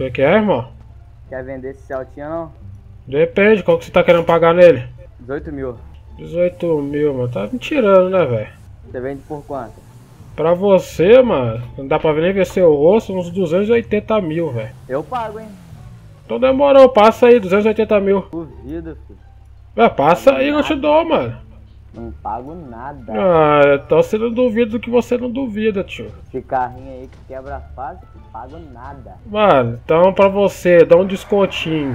que é, irmão? Quer vender esse Celtinha não? Depende, qual que você tá querendo pagar nele? 18 mil. 18 mil, mano. Tá me tirando, né, velho? Você vende por quanto? Pra você, mano, não dá pra nem ver seu rosto, uns 280 mil, velho. Eu pago, hein? Então demorou, passa aí, 280 mil. Duvido, filho. Passa aí que eu te dou, mano. Não pago nada. Ah, então você não duvida do que você não duvida, tio. Esse carrinho aí que quebra fácil, não pago nada. Mano, então pra você, dá um descontinho.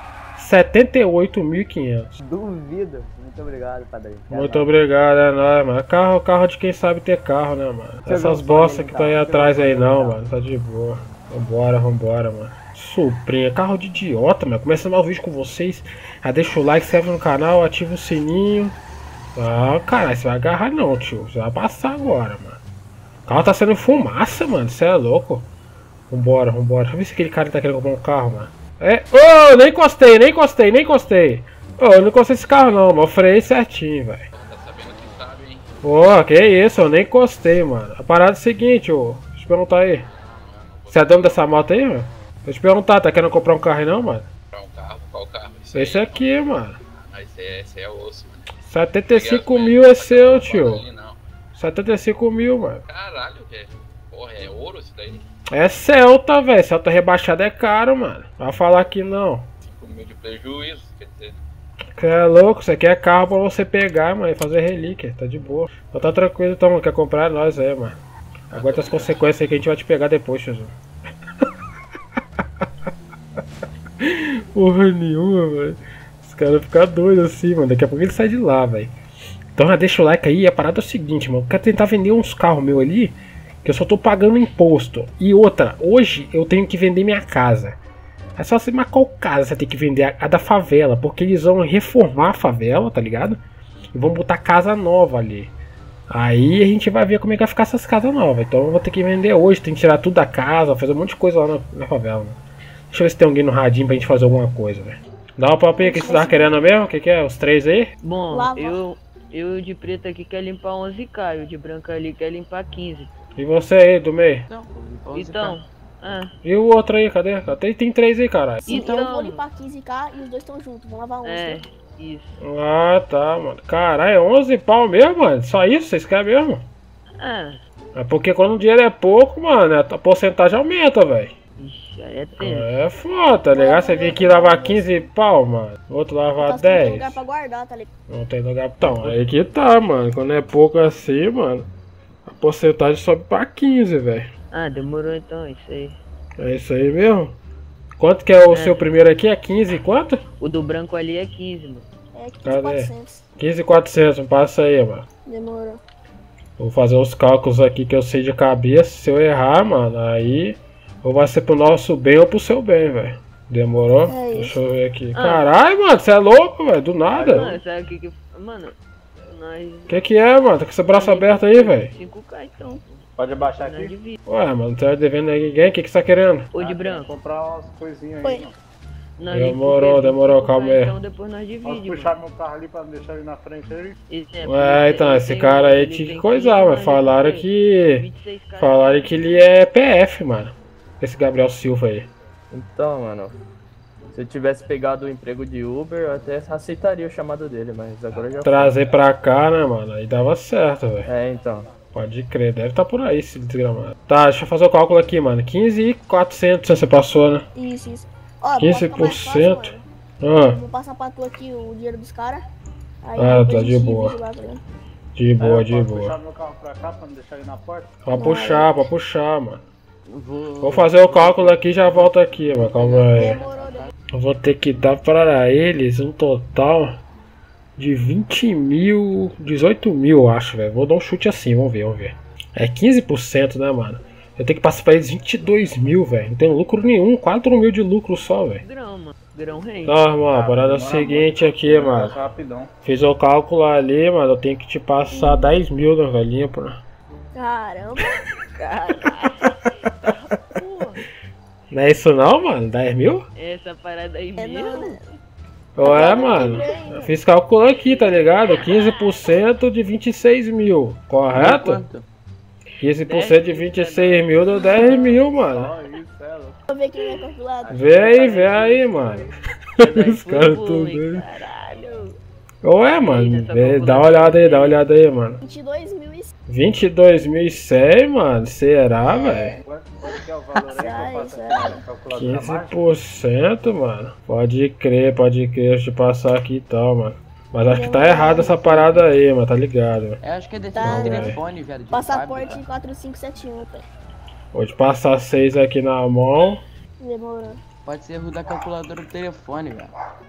78.500. Duvido. Muito obrigado, padrinho. Muito obrigado, é nóis, mano. Carro de quem sabe ter carro, né, mano? Essas bostas que estão aí atrás aí não, mano. Tá de boa. Vambora, mano. Suprinha, carro de idiota, mano. Começando mais o vídeo com vocês. Já deixa o like, se inscreve no canal, ativa o sininho. Ah, caralho, você vai agarrar não, tio. Você vai passar agora, mano. O carro tá sendo fumaça, mano. Você é louco. Vambora. Deixa eu ver se aquele cara tá querendo comprar um carro, mano. Ô, nem encostei. Ô, eu não encostei esse carro não, mas eu freiei certinho, velho. Tá sabendo que sabe, hein? Pô, que isso, eu nem encostei, mano. A parada é a seguinte, ô. Deixa eu te perguntar aí. Você é dono dessa moto aí, mano? Deixa eu te perguntar, tá querendo comprar um carro aí não, mano? Comprar um carro? Qual carro? Esse aqui, mano. Ah, esse é osso, mano. 75 mil é seu, tio. Ali, não. 75 mil, mano. Caralho, velho. Porra, é ouro isso daí? É Celta, velho. Celta rebaixado é caro, mano. Vai falar que não. 5 mil de prejuízo, quer dizer. Você é louco, isso aqui é carro pra você pegar, mano, e fazer relíquia, tá de boa. Então tá tranquilo, então, mano, quer comprar nós aí, mano. Aguenta as consequências aí que a gente vai te pegar depois, tiozinho. Porra nenhuma, velho. Os caras ficam doidos assim, mano. Daqui a pouco ele sai de lá, velho. Então já deixa o like aí. A parada é o seguinte, mano. Eu quero tentar vender uns carros meus ali, que eu só tô pagando imposto. E outra, hoje eu tenho que vender minha casa. É só assim, mas qual casa você tem que vender? A da favela, porque eles vão reformar a favela, tá ligado? E vão botar casa nova ali. Aí a gente vai ver como é que vai ficar essas casas novas. Então eu vou ter que vender hoje, tem que tirar tudo da casa, fazer um monte de coisa lá na favela, mano. Deixa eu ver se tem alguém no radinho pra gente fazer alguma coisa, velho. Dá uma papinha que você tava querendo mesmo? O que é? Os três aí? Bom, eu de preto aqui quer limpar 11k, o de branco ali quer limpar 15. E você aí, do meio? Então, E o outro aí, cadê? Tem três aí, caralho. Então, eu vou limpar 15k e os dois estão juntos, vamos lavar 11. é, né? isso. Ah, tá, mano. Caralho, é 11 pau mesmo, mano? Só isso? Vocês querem mesmo? É porque quando o dinheiro é pouco, mano, a porcentagem aumenta, velho. Ixi, aí é tempo. É foda, tá ligado? Você vem aqui lavar 15 pau, mano. Outro lavar Não tem 10. lugar pra guardar, tá ligado? Não tem lugar. Então, aí que tá, mano. Quando é pouco assim, mano, a porcentagem sobe pra 15, velho. Ah, demorou então, isso aí. É isso aí mesmo? Quanto que é o seu primeiro aqui? É 15 e quanto? O do branco ali é 15, mano. É Cadê? 15.400. 15.400, passa aí, mano. Demorou. Vou fazer os cálculos aqui que eu sei de cabeça. Se eu errar, mano, aí ou vai ser pro nosso bem ou pro seu bem, velho. Demorou? É isso. Deixa eu ver aqui. Caralho, mano, você é louco, velho, do nada. Mano, sabe o que Mano, nós... Que é, mano? Tá com esse braço aberto aí, velho. 5k então, Pode abaixar nós aqui? divide. Ué, mano, não tá devendo a ninguém? O que você tá querendo? Ou de branco. Comprar umas coisinhas Oi. aí. Nós Demorou, divide 5K, calma aí. Então depois nós dividimos. Posso puxar meu carro ali pra deixar ele na frente aí? Ué, então, esse cara aí tinha que coisar, mas falaram que... 26k. Falaram que ele é PF, mano. Esse Gabriel Silva aí. Então, mano, se eu tivesse pegado o emprego de Uber, eu até aceitaria o chamado dele, mas agora já Trazer pra cá, né, mano? Aí dava certo, velho. É, então. Pode crer, deve estar por aí esse desgramado. Tá, deixa eu fazer o cálculo aqui, mano. 15.400 você passou, né? Isso. Ó, pra ficar mais fácil, 15%. mano, eu Ah, vou passar pra tu aqui o dinheiro dos caras. Aí Ah, depois tá a de gente boa. divide lá, tá ligado? de boa, Aí de eu posso boa. puxar meu carro pra cá pra não deixar ele na porta? Pra puxar, mano. Vou fazer o cálculo aqui e já volto aqui, mano. Calma aí. Demorou. Eu vou ter que dar para eles um total de 20 mil, 18 mil, eu acho, velho. Vou dar um chute assim, vamos ver. É 15%, né, mano? Eu tenho que passar pra eles 22 mil, velho. Não tem lucro nenhum, 4 mil de lucro só, velho. Grão, mano. Grão rende. Tá, mano, a parada é o seguinte aqui, mano. Rapidão. Fiz o cálculo ali, mano. Eu tenho que te passar 10 mil na velhinha, pô. Caramba. Porra, Não é isso não, mano? 10 mil? essa parada aí É não, mesmo. né? Ué, mano. Eu fiz cálculo aqui, tá ligado? 15% de 26 mil, correto? Quanto? 15% de 26 mil deu 10 mil, mano. Só isso, é louco. Vou ver aqui na minha calculadora. Vê aí, mano. Os caras tudo aí. Caralho. Ué, mano, dá uma olhada aí, mano. 22.100, mano, será, velho? Quanto que é o valor aí que eu passo aqui na calculadora mágica? 15%, mano. Pode crer, deixa eu passar aqui e tal, mano. Mas acho que tá errado essa parada aí, mano, tá ligado? Mano. Eu acho que é desse Tá, telefone, velho. de Passaporte fábrica. 4571, velho. Vou te passar 6 aqui na mão. Demorou. Pode ser erro da calculadora do telefone, velho.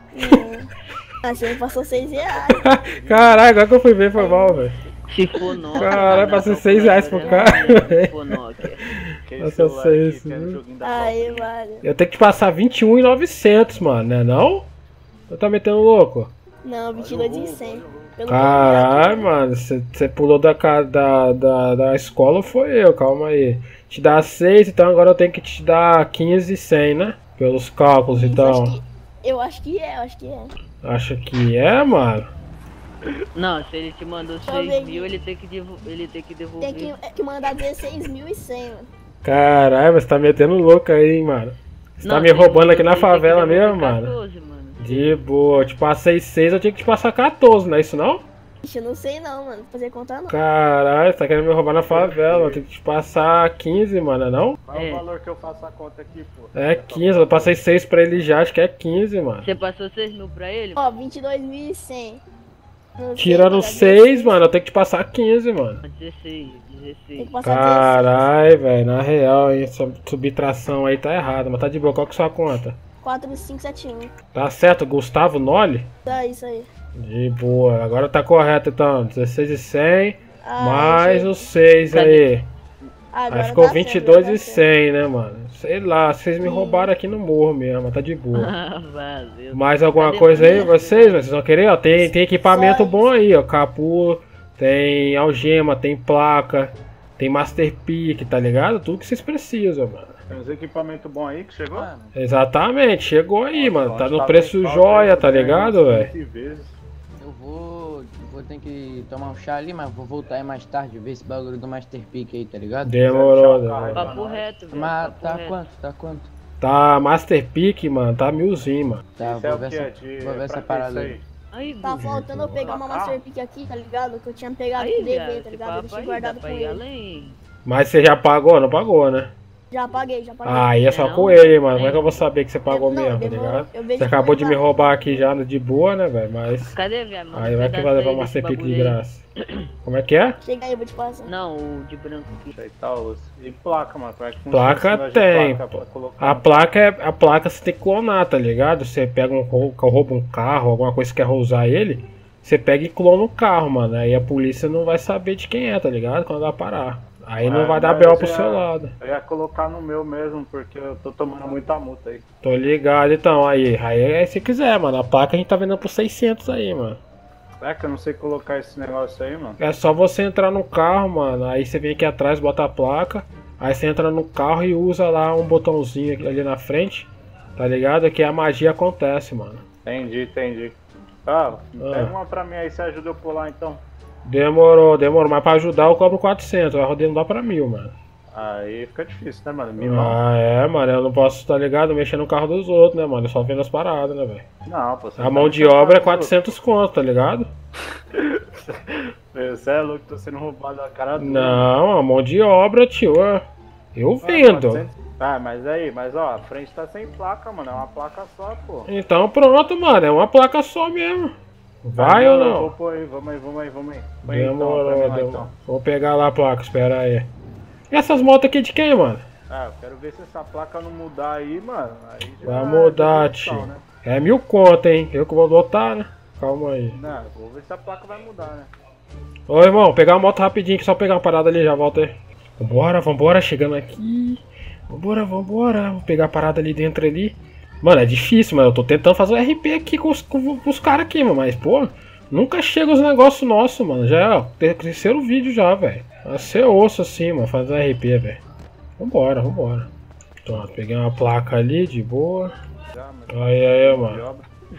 Ah, você me passou 6 reais. Caralho, agora que eu fui ver, foi mal, velho. Se for Nokia. Caralho, passei 6 reais pro cara, Se for Nokia. Essa seis, Aí, mano. Eu tenho que te passar 21.900, mano, né não? Eu tá metendo louco? Não, 22.100. Caralho, mano, você pulou da escola ou foi eu? Calma aí. Te dá 6, então agora eu tenho que te dar 15.100, né? Pelos cálculos, então. Eu acho que é. Acha que é, mano? Não, se ele te mandou Deixa eu ver 6 mil, ele tem que devolver. Tem que mandar 16.100, mano. Caralho, você tá metendo louco aí, hein, mano. Você tá me roubando aqui na favela mesmo, mano? 14, mano. De boa, eu te passei 6, eu tinha que te passar 14, não é isso não? Ixi, eu não sei não, mano. Vou fazer conta não. Caralho, você tá querendo me roubar na favela, eu tenho que te passar 15, mano, não? Qual é o valor que eu faço a conta aqui, pô? É 15, eu passei 6 pra ele já, acho que é 15, mano. Você passou 6 mil pra ele? Ó, 22.100. Tirando 6, mano, eu tenho que te passar 15, mano. 16. Tem que passar Caralho, velho, na real, hein, essa subtração aí tá errada, mas tá de boa, qual que é a sua conta? 4571. Tá certo, Gustavo Noli? Isso aí. De boa, agora tá correto então, 16.100, Ah, mais gente. os 6 aí. Agora Aí ficou tá certo, 22.100, né, mano? Sei lá, vocês me roubaram aqui no morro mesmo, tá de boa. Ah, valeu. Mais alguma Cadê coisa aí, você? vocês vão querer? Ó, tem equipamento Só bom aí, ó, capu, tem algema, tem placa, tem Master Peak, tá ligado? Tudo que vocês precisam, mano. Tem uns equipamentos bons aí que chegou? Mano, Exatamente, chegou aí, mano, tá no Tá preço bem, joia, tá né? ligado, velho? 20 vezes. eu vou ter que tomar um chá ali, mas vou voltar aí mais tarde, ver esse bagulho do Master Peak aí, tá ligado? Demorou, Deixa eu achar o carro. Papo reto, velho. Mas papo tá reto. quanto? Tá quanto? Tá Master Peak, mano, tá 1000zinho, mano. Tá, Isso é vou o ver que? essa, É de... vou ver essa pra que parada isso aí. Aí, Tá Gugu. faltando eu pegar uma Master Peak aqui, tá ligado? Que eu tinha pegado Aí, com o viado, DV, tá esse ligado? Eu papo deixei aí, guardado dá com pra ir ele. além. Mas você já pagou? Não pagou, né? Já paguei. Aí é só Não, com ele, mano. não. Como é que eu vou saber que você pagou Não, mesmo, tá demorou. ligado? Eu vejo Você acabou de me que roubar aqui já de boa, né, velho? Mas. Cadê, velho? Mano, Aí vai que vai levar uma Master Peak de graça. Como é que é? Chega aí, eu vou te passar. Não, o de branco aqui. Isso aí tá osso. E placa, mano? Como é que funciona Placa esse negócio de tem, placa pô. pra colocar? A placa você tem que clonar, tá ligado? Você pega rouba um carro, alguma coisa que quer usar ele, você pega e clona o carro, mano. Aí a polícia não vai saber de quem é, tá ligado? Quando ela parar. Aí não vai dar mas BO eu pro já- seu lado. Eu ia colocar no meu mesmo, porque eu tô tomando muita multa aí. Tô ligado, então. Aí se quiser, mano. A placa a gente tá vendendo por 600 aí, mano. É que eu não sei colocar esse negócio aí, mano. É só você entrar no carro, mano. Aí você vem aqui atrás, bota a placa. Aí você entra no carro e usa lá um botãozinho ali na frente. Tá ligado? Que a magia acontece, mano. Entendi. Ah, Ah. pega uma pra mim aí, você ajuda eu pular então. Demorou. Mas pra ajudar eu cobro 400. Vai rodando lá pra 1000, mano. Aí fica difícil, né, mano? Mimão. Ah, é, mano. Eu não posso, tá ligado? Mexer no carro dos outros, né, mano? Eu só vendo as paradas, né, velho? Não, pô. você A tá mão de mexendo obra é com os 400 conto, tá ligado? outros. Você é louco, tô sendo roubado a cara toda. Não, a mão de obra, tio. Eu Ah, vendo. 400. Ah, mas ó, a frente tá sem placa, mano. É uma placa só, pô. Então pronto, mano. É uma placa só mesmo. Vai ou Vou não? pôr aí, vamos aí. Põe então, Demorou, pra mim lá, demorou. então. Vou pegar lá a placa, espera aí. E essas motos aqui de quem, mano? Ah, eu quero ver se essa placa não mudar aí, mano. Aí já Vai mudar, devolução, tio. né? É 1000 conto, hein? Eu que vou botar, né? Calma aí. Não, vou ver se a placa vai mudar, né? Ô, irmão, pegar a moto rapidinho, que só pegar uma parada ali, já volta aí. Vambora, chegando aqui. Vambora. Vou pegar a parada ali dentro ali. Mano, é difícil, mano. Eu tô tentando fazer o RP aqui com os caras aqui, mano. Mas, pô, nunca chega os negócios nossos, mano. Já é, ó, terceiro vídeo já, velho. Vai ser osso assim, mano, fazer RP, velho. Vambora. Pronto, peguei uma placa ali, de boa. Já, mas Aí, de mano.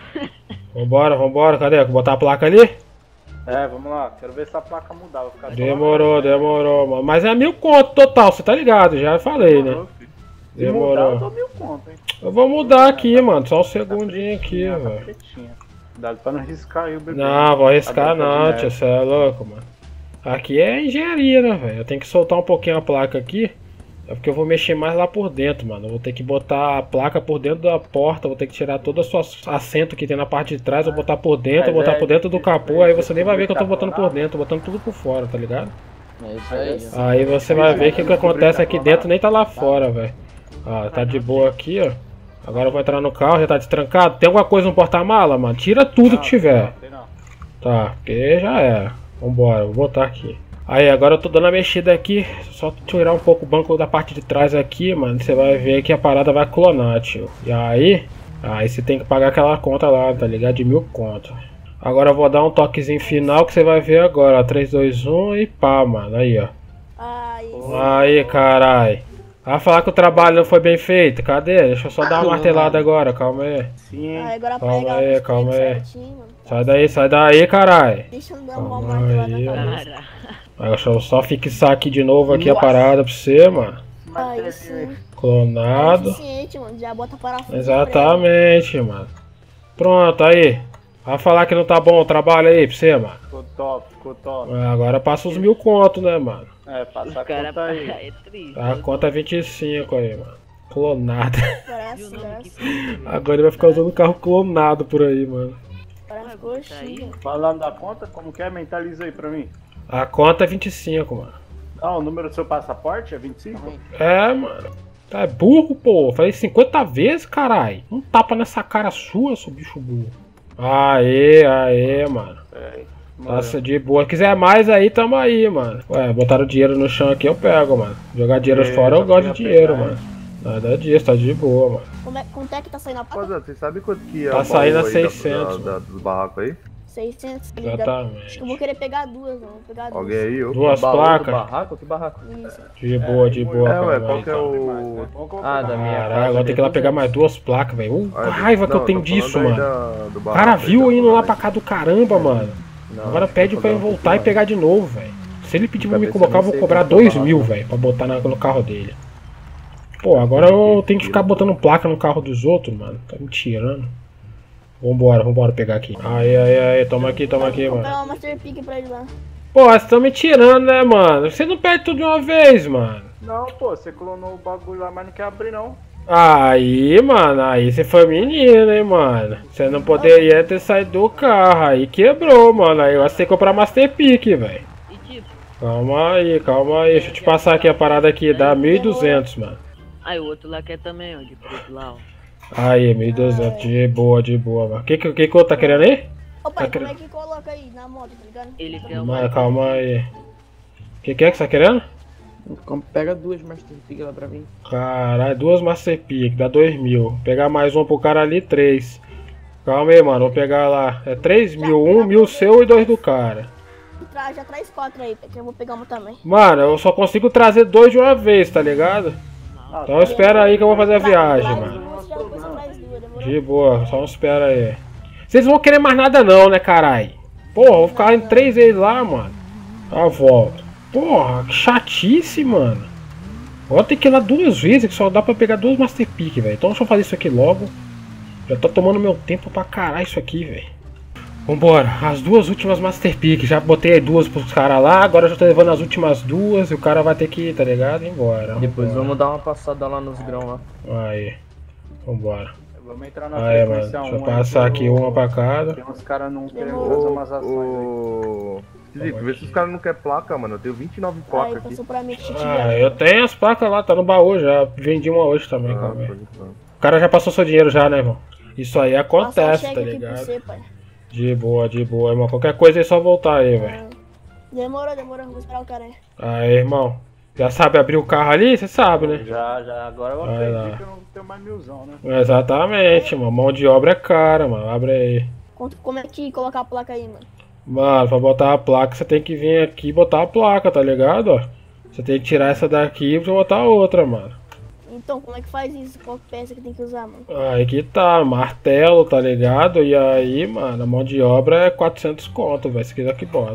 obra. Vambora. Cadê? Vou botar a placa ali? É, vamos lá. Quero ver se a placa mudar. Vou ficar só lá, Demorou, né? mano. Mas é 1000 conto total, você tá ligado? Já falei, né? Demorou, filho. Se mudar, eu Demorou. dou 1000 conto, hein? Eu vou mudar aqui, mano. Só um segundinho aqui, Tá velho. pretinha. Cuidado pra não arriscar aí o bebê. Não, vou arriscar A Branca de não, Neve. tio. Você é louco, mano. Aqui é engenharia, né, velho? Eu tenho que soltar um pouquinho a placa aqui. É porque eu vou mexer mais lá por dentro, mano. Eu vou ter que botar a placa por dentro da porta. Vou ter que tirar todo o seu assento que tem na parte de trás. Vou botar por dentro, Mas botar é por dentro do difícil capô. Aí você nem vai ver descobrir que eu tô botando por carbonado. dentro. Tô botando tudo por fora, tá ligado? É isso aí. ó. Aí você vai ver que o que acontece aqui dentro nem tá lá fora, velho. Ó, tá de boa aqui, ó. Agora eu vou entrar no carro, já tá destrancado. Tem alguma coisa no porta-mala, mano? Tira tudo que tiver. Tem não. Tá, porque já era. Vambora, vou botar aqui. Aí, agora eu tô dando a mexida aqui. Só tirar um pouco o banco da parte de trás aqui, mano. Você vai ver que a parada vai clonar, tio. E aí você tem que pagar aquela conta lá, tá ligado? De 1000 conto. Agora eu vou dar um toquezinho final que você vai ver agora, ó. 3, 2, 1 e pá, mano. Aí, ó. Ai, Aí, carai. Vai falar que o trabalho não foi bem feito. Cadê? Deixa eu só dar uma martelada agora, calma aí. Sim, ai, agora Calma pega aí, os calma peitos aí. certinho, mano. Sai daí, carai. Deixa eu dar uma Calma martelada aí, na ó. cabeça. Cara, Deixa eu só fixar aqui de novo aqui a parada pra você, mano. Aí sim. É Clonado. suficiente, mano. Já bota parafuso. Exatamente, mano. Pronto, aí. Vai falar que não tá bom o trabalho aí pra você, mano. ficou top, ficou top. Agora passa os 1000 conto, né, mano? É, passa os a caras conta aí. é triste. A conta é 25 aí, mano. Clonado. Parece, E o nome que parece. foi? Agora ele vai ficar usando carro clonado por aí, mano. Parece Tá coxinha. Falando da conta, como que é? Mentaliza aí pra mim. A conta é 25, mano. Ah, o número do seu passaporte é 25? É, mano. Tá burro, pô. Falei 50 vezes, carai. Um tapa nessa cara sua, seu bicho burro. Aê, mano. Peraí. Nossa, de boa. Se quiser mais aí, tamo aí, mano. Ué, botaram dinheiro no chão aqui, eu pego, mano. Jogar dinheiro fora, eu gosto de dinheiro, mano. Nada disso, tá de boa, mano. Quanto é que tá saindo a placa? Rapaziada, vocês sabem quanto que é Tá o saindo a baú aí 600, dos barracos aí? 600, tá ligado? Exatamente. Acho que eu vou querer pegar duas, mano. Vou pegar duas. Alguém aí? Eu? Duas Baú do placas. barraco? Que barraco? Isso. De boa, de boa, É, ué, cara. qual que é Então. o... Ah, da minha Caralho, casa. agora tem que ir lá pegar mais duas placas, velho. Ah, Raiva que não, eu tenho tô falando disso, aí mano. do O barraco cara aí, viu tá indo falando lá aí. pra cá do caramba, mano. Não, Agora deixa pede eu pra eu fazer um voltar e pouco pegar de novo, velho. Se ele pedir pra me Cabeça, colocar, eu nem vou sei cobrar quanto é o 2.000, barraco. velho, pra botar no carro dele. Pô, agora eu tenho que ficar botando placa no carro dos outros, mano. Tá me tirando. Vambora pegar aqui. Aí, toma aqui, Vou mano. pegar uma Master Pick pra ele lá. Pô, vocês estão me tirando, né, mano? Você não perde tudo de uma vez, mano. Não, pô, você clonou o bagulho lá, mas não quer abrir não. Aí, mano, aí você foi menino, hein, mano. Você não poderia ter saído do carro. Aí quebrou, mano. Aí eu acho que você tem que comprar Master Pick, velho. E tipo, Calma aí. Deixa eu te passar aqui a parada aqui. Dá 1.200, mano. aí o outro lá quer também, ó, de preto lá, ó. Aí, 1.200. De boa, mano. O que o outro tá querendo aí? Ô pai, Tá como é que coloca aí na moto, tá ligado? Ele quer Mano, calma aí. O que é que você tá querendo? Pega duas Master Pig lá pra mim. Caralho, duas Master Pick, dá 2.000. Pegar mais uma pro cara ali, 3. Calma aí, mano, vou pegar lá. É 3.000, 1.000 seu e 2 do cara. Já traz 4 aí, que eu vou pegar uma também. Mano, eu só consigo trazer 2 de uma vez, tá ligado? Então espera aí que eu vou fazer a viagem, mano. Já depois você traz duas, demorou? De boa, só espera aí. Vocês não vão querer mais nada não, né, carai? Porra, eu vou ficar em 3 vezes lá, mano. A volta. Porra, que chatice, mano. Vou ter que ir lá 2 vezes, que só dá pra pegar 2 Master Pick, velho. Então deixa eu fazer isso aqui logo. Já tô tomando meu tempo pra caralho isso aqui, velho. Vambora, as 2 últimas Master Pick. Já botei 2 pros caras lá, agora eu já tô levando as últimas 2 e o cara vai ter que ir, tá ligado? Ir embora. Depois vambora. vamos dar uma passada lá nos grãos lá. Aí. Vambora. Vamos entrar na Aí, mano. frequência Deixa eu 1 passar aí, aqui uma pra cada. Tem uns caras não querendo Demorou. fazer umas ações aí. Ô... Esquisito, vê se os caras não querem placa, mano. Eu tenho 29 Aí, placas aqui. passou pra mim que te Ah, eu tenho as placas lá, tá no baú já. Vendi uma hoje também, Ah, calma aí. pode falar. O cara já passou seu dinheiro já, né, irmão? Isso aí Passar o acontece, cheque tá aqui pra ligado? você, pai. De boa, irmão. Qualquer coisa é só voltar aí, velho. Demorou, vou esperar o cara aí. Aí, irmão. Já sabe abrir o carro ali? Você sabe, né? Já, agora eu Vai aprendi lá. que eu não tenho mais 1000zão, né? Exatamente, mano. Mão de obra é cara, mano. Abre aí. Como é que colocar a placa aí, mano? Mano, pra botar a placa, você tem que vir aqui e botar a placa, tá ligado? Ó. Você tem que tirar essa daqui pra botar outra, mano. Então, como é que faz isso? Qual peça que tem que usar, mano? Aí que tá, martelo, tá ligado? E aí, mano, a mão de obra é 400 conto, velho. Isso aqui daqui bota.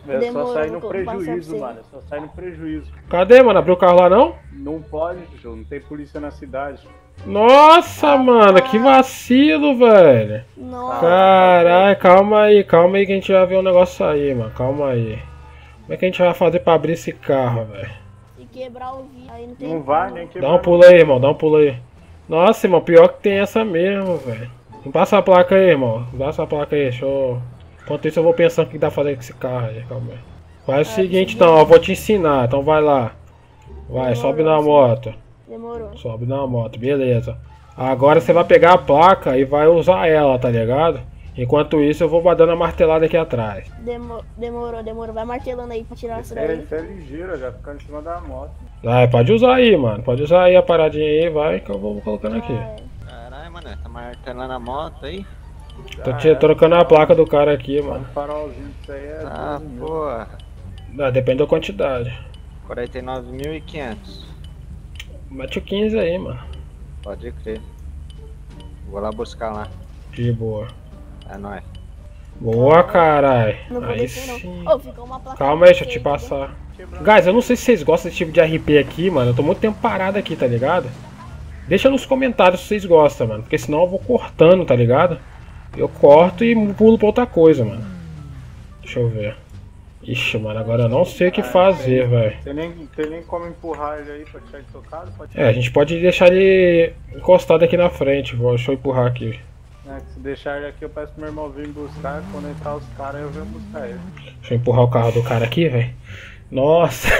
É Demorou, só sair no vou passar pra prejuízo, você. mano. É só sair no prejuízo. Cadê, mano? Abriu o carro lá não? Não pode, tio. Não tem polícia na cidade. Nossa, mano, que vacilo, velho. Nossa, Caralho, calma aí que a gente vai ver o negócio aí, mano. Calma aí. Como é que a gente vai fazer pra abrir esse carro, velho? se quebrar o vidro, aí não tem Não vai como. nem Dá quebrar. um pulo aí, irmão, dá um pulo aí. Nossa, irmão, pior que tem essa mesmo, velho. Não passa a placa aí, irmão. Não passa a placa aí, deixa eu... Enquanto isso eu vou pensando o que dá pra fazer com esse carro aí, calma aí. Faz o seguinte então, ó, eu vou te ensinar, então vai lá. Vai, sobe na moto. Demorou. Sobe na moto, beleza. Agora você vai pegar a placa e vai usar ela, tá ligado? Enquanto isso eu vou dando a martelada aqui atrás. Demorou. Vai martelando aí pra tirar essa daí. Isso é ligeiro, já ficar em cima da moto. Vai, pode usar aí, mano. Pode usar aí a paradinha aí, vai, que eu vou colocando aqui. Caralho, mano, tá martelando a moto aí? Tô trocando a placa do cara aqui, mano. Farolzinho, isso aí é. Ah, porra. Depende da quantidade. 49.500. Mete o 15 aí, mano. Pode crer. Vou lá buscar lá. De boa. É nóis. Boa, carai. Não vou Aí descer, sim. não. Ô, ficou uma placa. Calma aí, deixa eu te passar. Guys, eu não sei se vocês gostam desse tipo de RP aqui, mano. Eu tô muito tempo parado aqui, tá ligado? Deixa nos comentários se vocês gostam, mano. Porque senão eu vou cortando, tá ligado? Eu corto e pulo pra outra coisa, mano. Deixa eu ver. Ixi, mano, agora eu não sei o que fazer, velho. Tem nem como empurrar ele aí pra tirar ele tocado? Pode... É, a gente pode deixar ele encostado aqui na frente. Deixa eu empurrar aqui. É, que se deixar ele aqui, eu peço pro meu irmão vir buscar. Quando entrar os caras, eu venho buscar ele. Deixa eu empurrar o carro do cara aqui, velho. Nossa.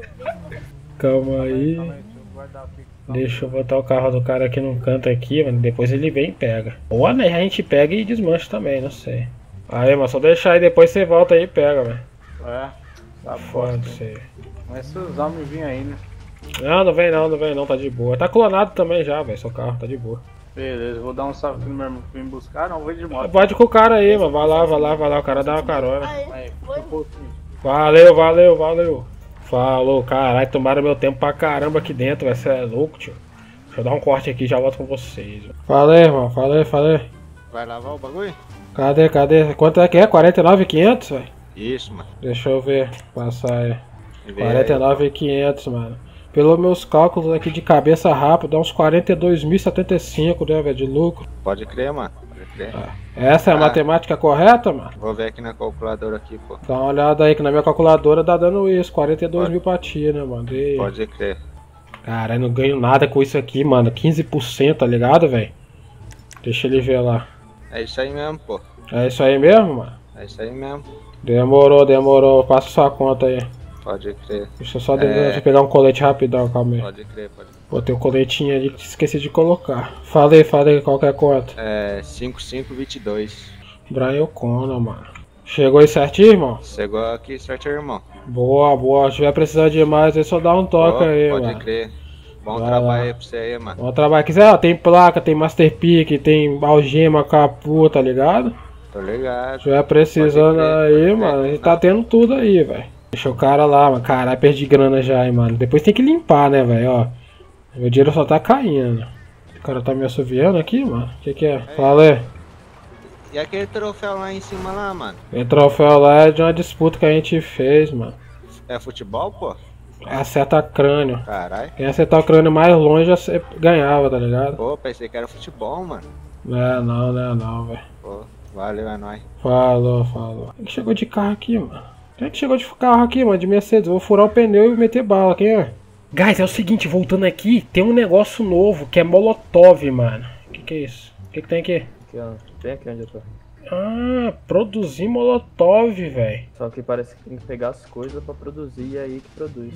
Calma aí. Deixa eu guardar aqui. Deixa eu botar o carro do cara aqui num canto aqui, mano. Depois ele vem e pega. Ou né, a gente pega e desmancha também, não sei. Aí, mano, só deixar aí, depois você volta aí e pega, velho. É, tá Foda foda. isso aí. Mas se os homens virem aí, né? Não vem não, tá de boa. Tá clonado também já, velho, seu carro, tá de boa. Beleza, vou dar um salve pro meu irmão que vem buscar. Não, vou de moto. Pode com o cara aí, mano. Vai lá, o cara dá uma carona. Aí, Foi? Valeu. Falou, caralho, tomaram meu tempo pra caramba aqui dentro, velho. Você é louco, tio. Deixa eu dar um corte aqui e já volto com vocês. Falei, irmão, falei. Vai lavar o bagulho? Cadê? Quanto é que é? 49.500, velho? Isso, mano. Deixa eu ver, passar aí. Vê aí. 49.500, mano. Pelos meus cálculos aqui de cabeça rápida, dá uns 42.075, né, velho, de lucro. Pode crer, mano. Pode crer. Essa é a matemática correta, mano? Vou ver aqui na calculadora aqui, pô. Dá uma olhada aí que na minha calculadora tá dando isso, 42 mil pra ti, né, mano? E... Pode crer. Caralho, não ganho nada com isso aqui, mano. 15%, tá ligado, velho? Deixa ele ver lá. É isso aí mesmo, pô. É isso aí mesmo, mano? É isso aí mesmo. Demorou. Passa sua conta aí. Pode crer. Deixa eu só deixa eu pegar um colete rapidão, calma aí. Pode crer. Botei o coletinho ali que esqueci de colocar. Falei, qual que é a conta? É 5522. Brian O'Connor, mano. Chegou aí certinho, irmão? Chegou aqui certo, irmão. Boa. Se tiver precisando de mais, é só dar um toque aí, pode mano. Pode crer. Bom Vai trabalho lá. aí pra você aí, mano. Bom trabalho. Quiser, ó, tem placa, tem Master Peak, tem algema, capu, tá ligado? Tô ligado. Se tiver precisando aí, mano, a gente tá tendo tudo aí, velho. Deixa o cara lá, mano. Caralho, perdi grana já, hein, mano. Depois tem que limpar, né, velho, ó. Meu dinheiro só tá caindo. O cara tá me assoviando aqui, mano. O que é? Falei. E aquele troféu lá em cima lá, mano? O troféu lá é de uma disputa que a gente fez, mano. É futebol, pô? Acerta crânio. Caralho. Quem acertar o crânio mais longe ganhava, tá ligado? Pô, pensei que era futebol, mano. Não, velho. Pô, valeu, é nóis. Falou. Quem que chegou de carro aqui, mano? Quem é que chegou de carro aqui, mano? De Mercedes. Vou furar o pneu e meter bala. Quem é? Guys, é o seguinte, voltando aqui, tem um negócio novo que é Molotov, mano. Que é isso? O que tem aqui? Aqui, ó. Tem aqui onde eu tô. Ah, produzir Molotov, velho. Só que parece que tem que pegar as coisas pra produzir e é aí que produz.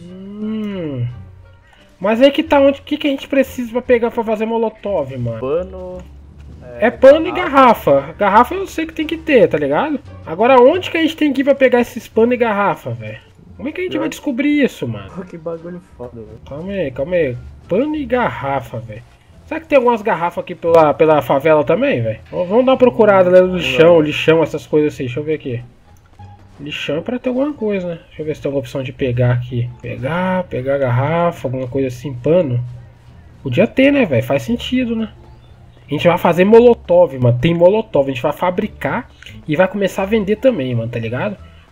Mas aí que tá onde? O que a gente precisa pra pegar pra fazer Molotov, mano? Pano. É pano e garrafa. Garrafa eu sei que tem que ter, tá ligado? Agora onde que a gente tem que ir pra pegar esses pano e garrafa, velho? Como é que a gente vai descobrir isso, mano? Que bagulho foda, velho. Calma aí. Pano e garrafa, velho. Será que tem algumas garrafas aqui pela favela também, velho? Vamos dar uma procurada ali no lixão, essas coisas assim. Deixa eu ver aqui. Lixão é pra ter alguma coisa, né? Deixa eu ver se tem alguma opção de pegar aqui. Pegar garrafa, alguma coisa assim, pano. Podia ter, né, velho? Faz sentido, né? A gente vai fazer Molotov, mano. Tem Molotov. A gente vai fabricar e vai começar a vender também, mano, tá ligado?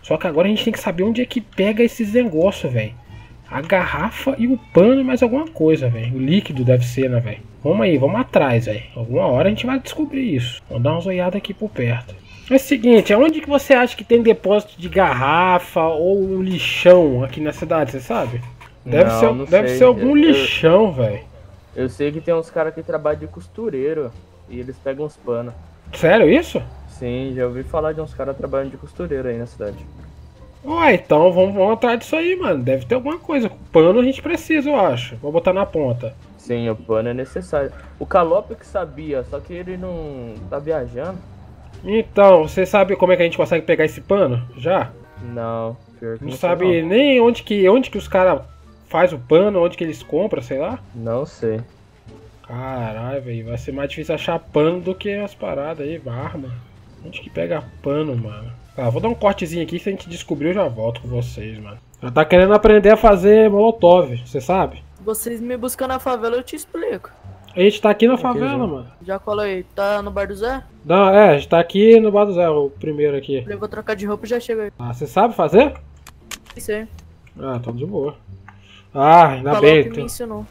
Só que agora a gente tem que saber onde é que pega esses negócios, velho. A garrafa e o pano e mais alguma coisa, velho. O líquido deve ser, né, velho? Vamos aí, vamos atrás, velho. Alguma hora a gente vai descobrir isso. Vamos dar uma olhada aqui por perto. É o seguinte, aonde que você acha que tem depósito de garrafa ou um lixão aqui na cidade, você sabe? Deve ser algum lixão, velho. Eu sei que tem uns caras que trabalham de costureiro e eles pegam uns panos. Sério isso? Sim, já ouvi falar de uns caras trabalhando de costureiro aí na cidade. Ué, então vamos atrás disso aí, mano. Deve ter alguma coisa. Pano a gente precisa, eu acho. Vou botar na ponta. Sim, o pano é necessário. O Calope que sabia, só que ele não tá viajando. Então, você sabe como é que a gente consegue pegar esse pano? Já? Não, pior que não sabe não. Nem onde que os caras faz o pano, onde que eles compram, sei lá? Não sei. Caralho, velho, vai ser mais difícil achar pano do que as paradas aí, arma. Onde que pega pano, mano? Tá, vou dar um cortezinho aqui, se a gente descobrir eu já volto com vocês, mano. Já tá querendo aprender a fazer molotov, você sabe? Vocês me buscam na favela, eu te explico. A gente tá aqui na favela, mano. Já colei, tá no bar do Zé? Não, a gente tá aqui no bar do Zé, o primeiro aqui. Eu vou trocar de roupa e já chego aí. Ah, você sabe fazer? Sei. Ah, tô de boa. Ah, ainda bem. Me ensinou.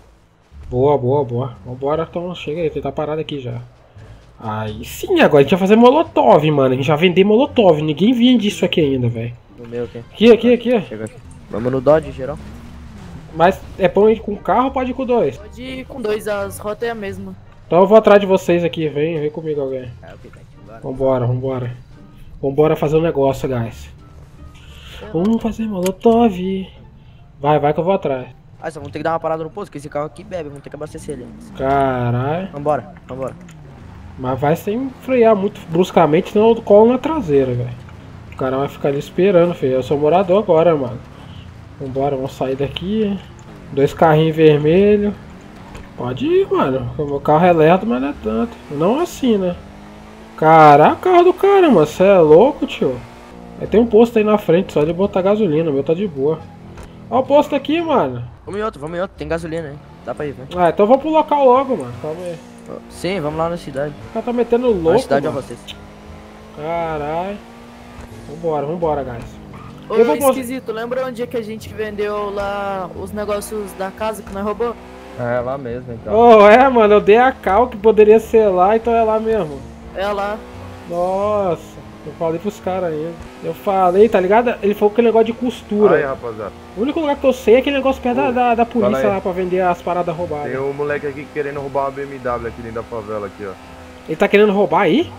Boa. Vambora, então chega aí, você tá parado aqui já. Aí sim, agora a gente vai fazer molotov, mano. A gente vai vender molotov. Ninguém vende isso aqui ainda, velho. No meu aqui. Aqui. Chega aqui. Vamos no Dodge, geral. Mas é bom ir com carro ou pode ir com dois? Pode ir com dois, as rotas é a mesma. Então eu vou atrás de vocês aqui, vem comigo alguém. Vambora. Vambora fazer um negócio, guys. Vamos fazer molotov. Vai que eu vou atrás. Ah, só vamos ter que dar uma parada no posto, porque esse carro aqui bebe, vamos ter que abastecer ele. Caralho. Vambora. Mas vai sem frear muito bruscamente, senão eu colo na traseira, velho. O cara vai ficar ali esperando, filho. Eu sou morador agora, mano. Vambora, vamos sair daqui. 2 carrinhos vermelhos. Pode ir, mano. O meu carro é lerdo, mas não é tanto. Não assim, né? Caraca, carro do cara, mano. Você é louco, tio. Aí tem um posto aí na frente, só de botar gasolina. O meu tá de boa. Olha o posto aqui, mano. Vamos em outro. Tem gasolina aí. Dá pra ir, velho. Ah, então vamos pro local logo, mano. Calma aí. Sim, vamos lá na cidade. O cara tá metendo louco, na cidade mano. É vocês. Caralho. Vambora, guys. Ô, esquisito, lembra onde é que a gente vendeu lá os negócios da casa que nós roubou? É lá mesmo, então. Mano, eu dei a cal que poderia ser lá, então é lá mesmo. É lá. Nossa, eu falei pros caras ainda. Eu falei, tá ligado? Ele falou aquele negócio de costura. Aí, rapaziada. O único lugar que eu sei é aquele negócio perto da polícia lá pra vender as paradas roubadas. Tem um moleque aqui querendo roubar uma BMW aqui dentro da favela, aqui, ó. Ele tá querendo roubar aí?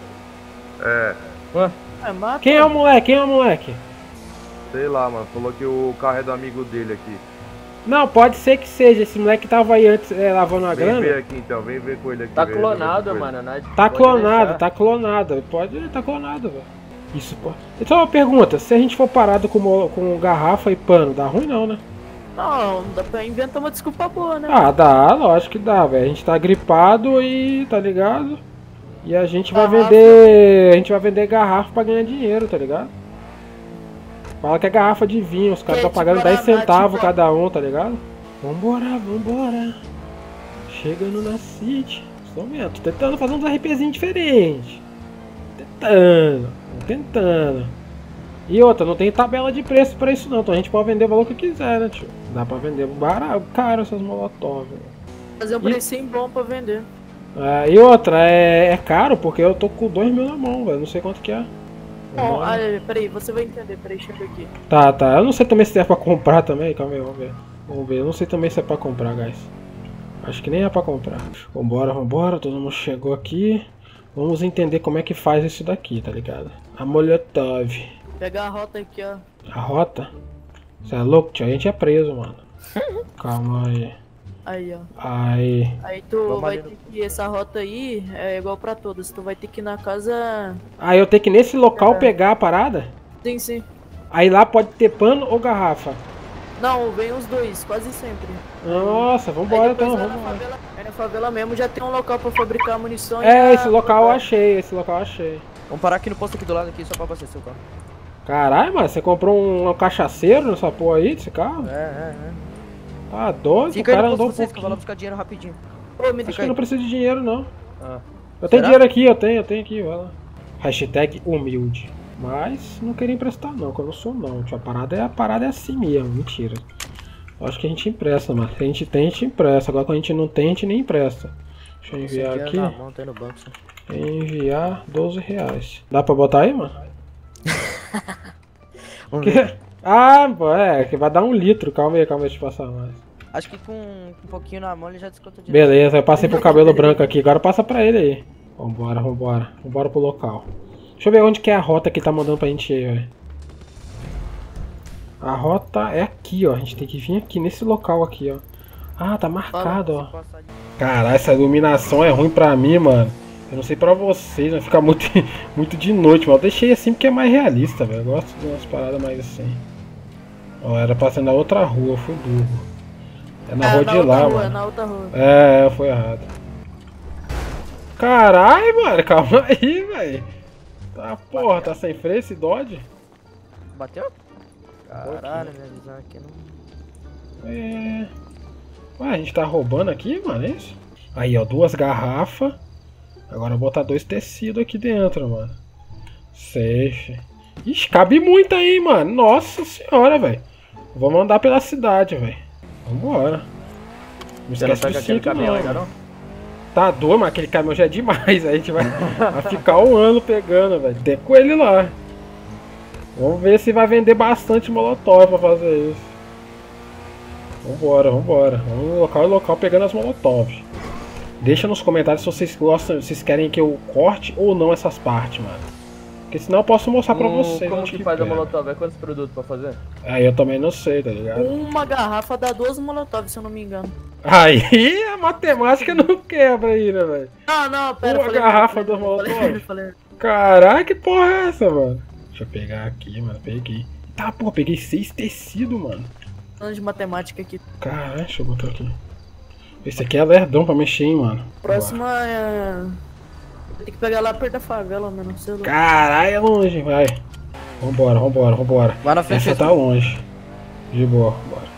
É. Ué? Quem é o moleque? Sei lá, mano. Falou que o carro é do amigo dele aqui. Não, pode ser que seja. Esse moleque tava aí antes lavando a grana. Vem ver aqui então, vem ver com ele aqui. Tá clonado, mano. Tá clonado. Tá clonado, velho. Isso, pô. Então uma pergunta, se a gente for parado com garrafa e pano, dá ruim não, né? Não, dá pra inventar uma desculpa boa, né? Ah, dá, lógico que dá, velho. A gente tá gripado e tá ligado? E a gente vai vender. A gente vai vender garrafa pra ganhar dinheiro, tá ligado? Fala que é garrafa de vinho, os caras estão pagando 10 centavos cada um, tá ligado? Vambora. Chegando na City. Tô tentando fazer uns RPzinhos diferentes. Tentando. E outra, não tem tabela de preço pra isso não, então a gente pode vender o valor que quiser, né, tio? Dá pra vender barato, caro essas molotov. Fazer um precinho bom pra vender. E outra, é caro porque eu tô com 2 mil na mão, velho, não sei quanto que é. Bom, peraí, você vai entender, peraí, chega aqui. Tá, eu não sei também se é pra comprar também, calma aí, vamos ver, eu não sei também se é pra comprar, guys. Acho que nem é pra comprar. Vambora, todo mundo chegou aqui. Vamos entender como é que faz isso daqui, tá ligado? A molotov. Pegar a rota aqui, ó. A rota? Você é louco, tio? A gente é preso, mano. Calma aí. Aí, ó. Aí tu vai ter que ir, essa rota aí é igual pra todos. Tu vai ter que ir na casa... Aí eu tenho que nesse local pegar a parada? Sim. Aí lá pode ter pano ou garrafa? Não, vem os dois, quase sempre. Nossa, vambora então, vamos lá. Aí na favela mesmo já tem um local pra fabricar munição. Esse local eu achei, Vamos parar aqui no posto aqui do lado aqui só pra abastecer o carro. Caralho, mano, você comprou um cachaceiro nessa porra aí desse carro? É. Tá doido, Fica o cara aí no andou posto vocês, que eu vou lá buscar dinheiro rapidinho. Acho que eu não preciso de dinheiro, não. Eu tenho dinheiro aqui, eu tenho aqui, vai lá. Hashtag humilde. Mas não queria emprestar não, que eu não sou não. Tio, a parada é assim mesmo, mentira. Eu acho que a gente empresta, mano. Se a gente tem, a gente empresta. Agora quando a gente não tem, a gente nem empresta. Deixa eu enviar aqui. Enviar 12 reais. Dá pra botar aí, mano? Que? Ah, pô, que vai dar 1 litro. Calma aí, deixa eu passar mais. Acho que com um pouquinho na mão ele já desconta direto. Beleza, eu passei pro cabelo branco aqui. Agora passa pra ele aí. Vambora. Vambora pro local. Deixa eu ver onde que é a rota que tá mandando pra gente ir, velho. A rota é aqui, ó. A gente tem que vir aqui, nesse local aqui, ó. Ah, tá marcado, ó. Caralho, essa iluminação é ruim pra mim, mano. Eu não sei pra vocês, vai ficar muito, muito de noite, mano. Eu deixei assim porque é mais realista, velho. Eu gosto de umas paradas mais assim. Ó, era pra ser na outra rua, eu fui burro. É na rua de lá, mano. É na outra rua. É, foi errado. Caralho, mano, calma aí, velho. Tá, porra, tá sem freio esse Dodge? Bateu? Caralho, minha visão aqui não... Ué, a gente tá roubando aqui, mano, é isso? Aí, ó, 2 garrafas. Agora eu vou botar 2 tecidos aqui dentro, mano. Safe. Ixi, cabe muito aí, mano. Nossa senhora, velho. Vamos andar pela cidade, velho. Vambora. Não esquece do cinto, caminhão não, ainda não? Tá doido, mas aquele caminhão já é demais. Aí a gente vai ficar 1 ano pegando, velho. Tem com ele lá. Vamos ver se vai vender bastante molotov pra fazer isso. Vambora. Vamos no local pegando as molotov. Deixa nos comentários se vocês gostam, se vocês querem que eu corte ou não essas partes, mano. Porque senão eu posso mostrar pra vocês. Como que faz a molotov? É quantos produtos pra fazer? Aí eu também não sei, tá ligado? Uma garrafa dá 2 molotov, se eu não me engano. Aí a matemática não quebra aí, né, velho? Não, pera. Uma garrafa do molotov. Caralho, que porra é essa, mano? Deixa eu pegar aqui, mano. Peguei. Tá, pô, peguei 6 tecidos, mano. De matemática aqui. Caralho, deixa eu botar aqui. Esse aqui é lerdão pra mexer, hein, mano. Próxima é... Tem que pegar lá perto da favela, mano. Caralho, é longe, vai. Vambora. Vai na frente. Essa tá longe. De boa,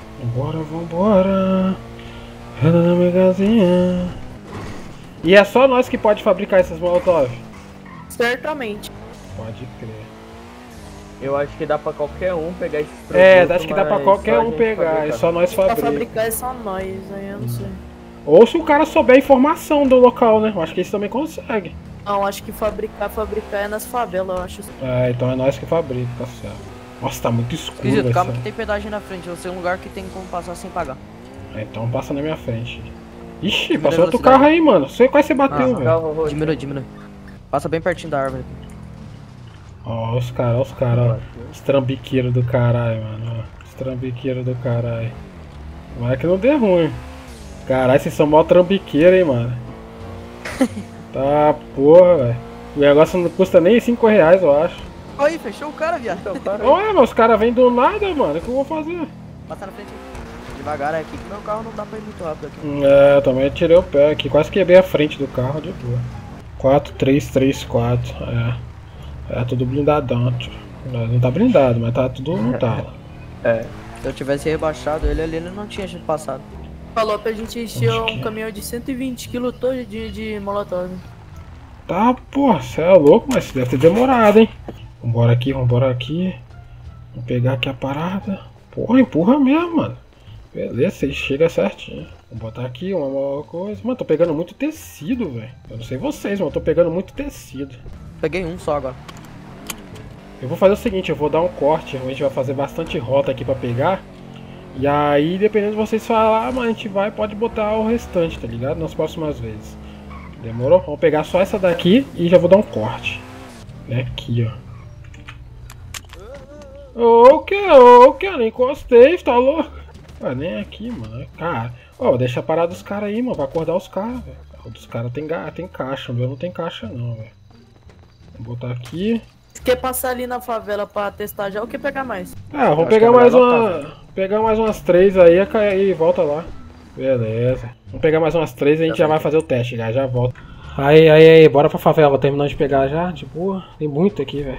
vambora. Anda na megazinha. E é só nós que pode fabricar essas molotov? Certamente. Pode crer. Eu acho que dá pra qualquer um pegar esses produtos. Acho que dá pra qualquer um pegar, é só nós fabricar. Pra fabricar é só nós, aí eu não sei. Ou se o cara souber a informação do local, né? Eu acho que isso também consegue. Não, acho que fabricar é nas favelas, eu acho. Então é nós que fabrica, tá certo. Nossa, tá muito escuro. Esquisito, calma que tem pedágio na frente, eu sei um lugar que tem como passar sem pagar. Então passa na minha frente. Ixi, passou outro carro aí, mano. Sei quase você bateu, velho. Diminui. Passa bem pertinho da árvore. Ó, os caras, ó. Os trambiqueiros do caralho, mano. Os trambiqueiros do caralho. Não é que não dê ruim. Caralho, vocês são mó trambiqueiros, hein, mano. Tá, porra, velho. O negócio não custa nem 5 reais, eu acho. Aí, fechou o cara, viado. Ué, mas os caras vêm do nada, mano. O que eu vou fazer? Passa na frente devagar aqui, que meu carro não dá pra ir muito rápido aqui. Eu também tirei o pé aqui. Quase quebrei a frente do carro, de boa. 4-3-3-4, É tudo blindadão, tio. Não tá blindado, mas tá tudo no talo. Se eu tivesse rebaixado ele ali, ele não tinha passado. Falou pra gente encher um caminhão de 120 kg todo de molotov. Tá, porra, você é louco, mas deve ter demorado, hein? Vambora aqui. Vamos pegar aqui a parada. Porra, empurra mesmo, mano. Beleza, você chega certinho. Vou botar aqui uma coisa. Mano, tô pegando muito tecido, velho. Eu não sei vocês, mas eu tô pegando muito tecido. Peguei um só agora. Eu vou fazer o seguinte, eu vou dar um corte. A gente vai fazer bastante rota aqui pra pegar. E aí, dependendo de vocês falar, mas a gente pode botar o restante, tá ligado? Nas próximas vezes. Demorou? Vamos pegar só essa daqui e já vou dar um corte. Aqui, ó. O que? Eu nem encostei, tá louco? Nem aqui, mano. Cara, deixa a parada dos caras aí, mano. Vai acordar os caras, velho. O dos caras tem caixa, o meu não tem caixa, não, velho. Vou botar aqui. Você quer passar ali na favela pra testar já ou quer pegar mais? Vamos pegar mais pegar mais umas 3 aí e volta lá. Beleza. Vamos pegar mais umas 3 e a gente já vai fazer o teste, já volta. Aí, bora pra favela, terminando de pegar já, de boa. Tem muito aqui, velho.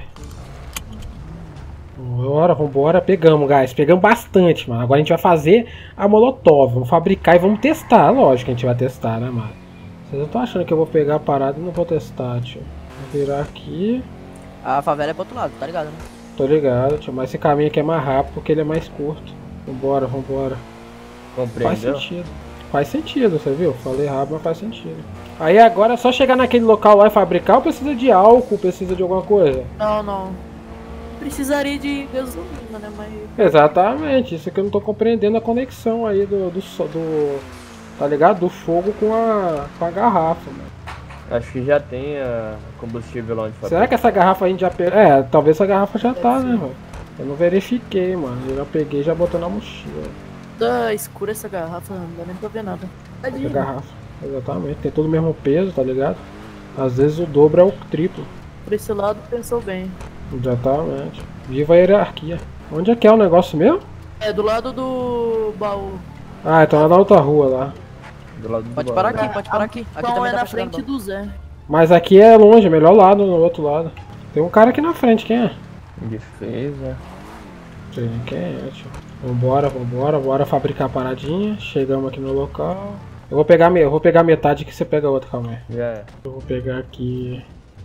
Vambora, pegamos, guys. Pegamos bastante, mano. Agora a gente vai fazer a molotov. Vamos fabricar e vamos testar. Lógico que a gente vai testar, né, mano? Vocês não estão achando que eu vou pegar a parada e não vou testar, tio. Vou virar aqui. A favela é pro outro lado, tá ligado, né? Tô ligado, tio, mas esse caminho aqui é mais rápido porque ele é mais curto. Vambora, vambora. Faz Compreendeu? sentido. Faz sentido, você viu? Falei rápido, mas faz sentido. Aí agora é só chegar naquele local lá e fabricar ou precisa de álcool, precisa de alguma coisa? Não. Precisaria de gasolina, né? Mas. Exatamente, isso que eu não tô compreendendo a conexão aí do tá ligado? Do fogo com a garrafa, mano. Acho que já tem combustível lá onde fabrica. Será que essa garrafa a gente já pegou? É, talvez essa garrafa já tá, né, velho? Eu não verifiquei, mano. Eu já peguei e já botou na mochila. Tá escura essa garrafa, não dá nem pra ver nada. Essa garrafa, exatamente. Tem todo o mesmo peso, tá ligado? Às vezes o dobro é o triplo. Por esse lado pensou bem. Exatamente. Viva a hierarquia. Onde é que é o negócio mesmo? É do lado do baú. Ah, então é na outra rua lá. Do lado do Pode baú. parar aqui, pode parar aqui. Aqui Então também é dá na pra chegar no frente baú. do Zé. Mas aqui é longe, melhor lado, no outro lado. Tem um cara aqui na frente, quem é? Defesa. Sei nem quem é, tio. Vambora, bora fabricar a paradinha. Chegamos aqui no local. Eu vou pegar metade que você pega a outra, calma aí. Já é. Eu vou pegar aqui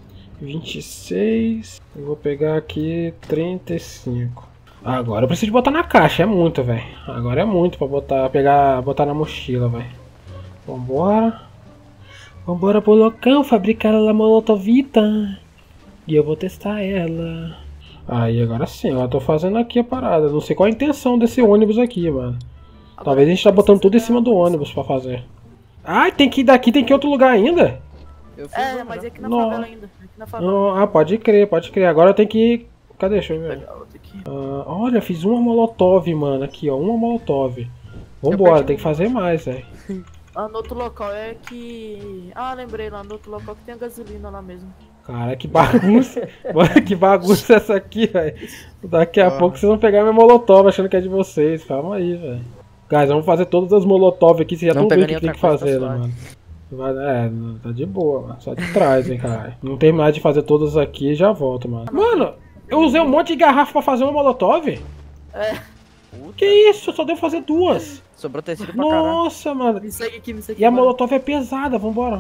26. Eu vou pegar aqui 35. Agora eu preciso de botar na caixa, é muito, velho. Agora é muito pra botar na mochila, velho. Vambora. Vambora pro local, fabricar a molotovita. E eu vou testar ela. Aí, agora sim, eu tô fazendo aqui a parada. Não sei qual a intenção desse ônibus aqui, mano. Talvez a gente tá botando tudo em cima do ônibus pra fazer. Ai, tem que ir daqui, tem que ir em outro lugar ainda? Eu fiz É, uma, mas já. aqui na Não. favela ainda. Aqui na favela. Não, ah, pode crer, pode crer. Agora eu tenho que ir... Cadê? Deixa eu ver. Pegar outra aqui. Olha, fiz uma molotov, mano. Aqui, ó, uma molotov. Vambora, tem que fazer mais, velho. Lá no outro local é que... Ah, lembrei, lá no outro local que tem a gasolina lá mesmo. Cara, que bagunça. Mano, que bagunça essa aqui, velho. Daqui a pouco vocês vão pegar minha molotov achando que é de vocês. Calma aí, velho. Guys, vamos fazer todas as molotov aqui. Vocês já Não estão vendo o pega que tem nem que outra coisa, fazer, tá né, mano? Não, tá de boa, mano. Só de trás, hein, cara. Não terminar de fazer todas aqui e já volto, mano. Mano, eu usei um monte de garrafa pra fazer uma molotov? É. Que isso? Só devo fazer duas. Sobrou tecido pra caralho. Nossa, mano. Me segue aqui, E a mano. molotov é pesada, vambora.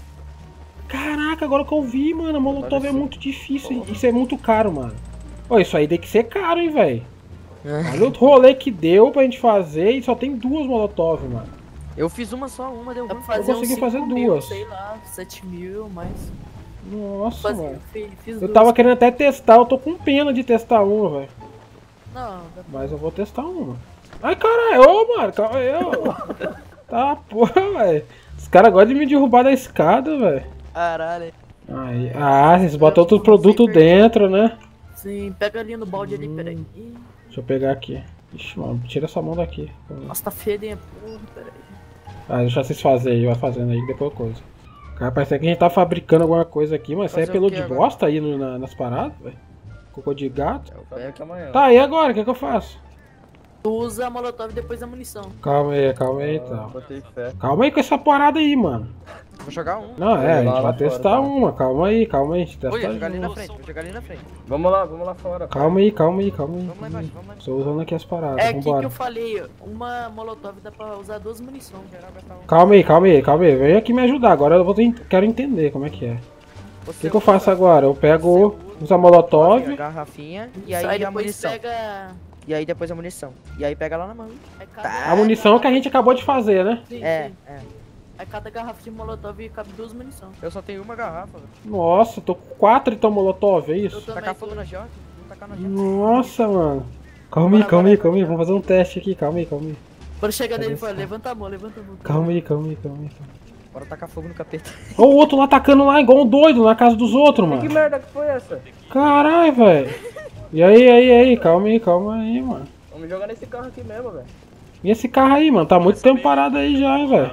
Caraca, agora que eu vi, mano, a molotov é muito difícil, isso é muito caro, mano. Ó, isso aí tem que ser caro, hein, velho. Olha o rolê que deu pra gente fazer e só tem duas molotov, mano. Eu fiz uma só, uma deu Dá ruim. pra fazer consegui uns fazer 5 mil, duas. sei lá, 7 mil, mas... Nossa, mano. Fiz Eu duas. tava querendo até testar, eu tô com pena de testar uma, velho. Não, dá Mas eu vou testar uma. Ai, caralho, ô, mano, calma aí, ô. Tá, porra, velho. Os caras gostam de me derrubar da escada, velho. Caralho. Aí, vocês botam outro produto dentro, né? Sim, pega ali no balde ali, peraí. Deixa eu pegar aqui. Ixi, mano, tira essa mão daqui. Nossa, tá fedendo, porra, peraí. Deixa vocês fazerem aí, vai fazendo aí, depois coisa. Cara, parece que a gente tá fabricando alguma coisa aqui, mas isso aí é Fazer o pelo quê de agora? bosta aí nas paradas, velho. Cocô de gato. Pega aqui amanhã. Tá, e agora? O que eu faço? Tu usa a molotov e depois a munição. Calma aí, então. Botei fé. Calma aí com essa parada aí, mano. Vou jogar um. Não, a gente lá vai fora, testar tá? uma. Calma aí, a gente testa Vou jogar ali na junto. frente, vou jogar ali na frente. Vamos lá fora. Calma aí. Vamos lá embaixo, vamos lá. Tô usando aqui as paradas, É aqui que vambora. eu falei, uma molotov dá pra usar 2 munições. Calma aí. Vem aqui me ajudar. Agora eu quero entender como é que é. O que eu faço agora? Eu pego, uso a molotov. A garrafinha e Aí aí a depois munição. pega... E aí depois a munição. E aí pega lá na mão. Aí cada... A munição que a gente acabou de fazer, né? Sim, É, sim. é. Aí cada garrafa de molotov cabe 2 munições. Eu só tenho uma garrafa, velho. Nossa, tô com 4 então molotov, é isso? Tacar fogo na jota. Vou tacar na jota. Nossa, mano. Calma aí. Vamos fazer um teste aqui, calma aí. Quando chegar Cadê nele, esse fala, cara? levanta a mão. Calma aí. Bora tacar fogo no capeta. Ó, o outro lá tacando lá igual um doido na casa dos outros, mano. Que merda que foi essa? Caralho, velho. E aí, calma aí, mano. Vamos jogar nesse carro aqui mesmo, velho. E esse carro aí, mano? Tá muito tempo parado aí já, hein, velho.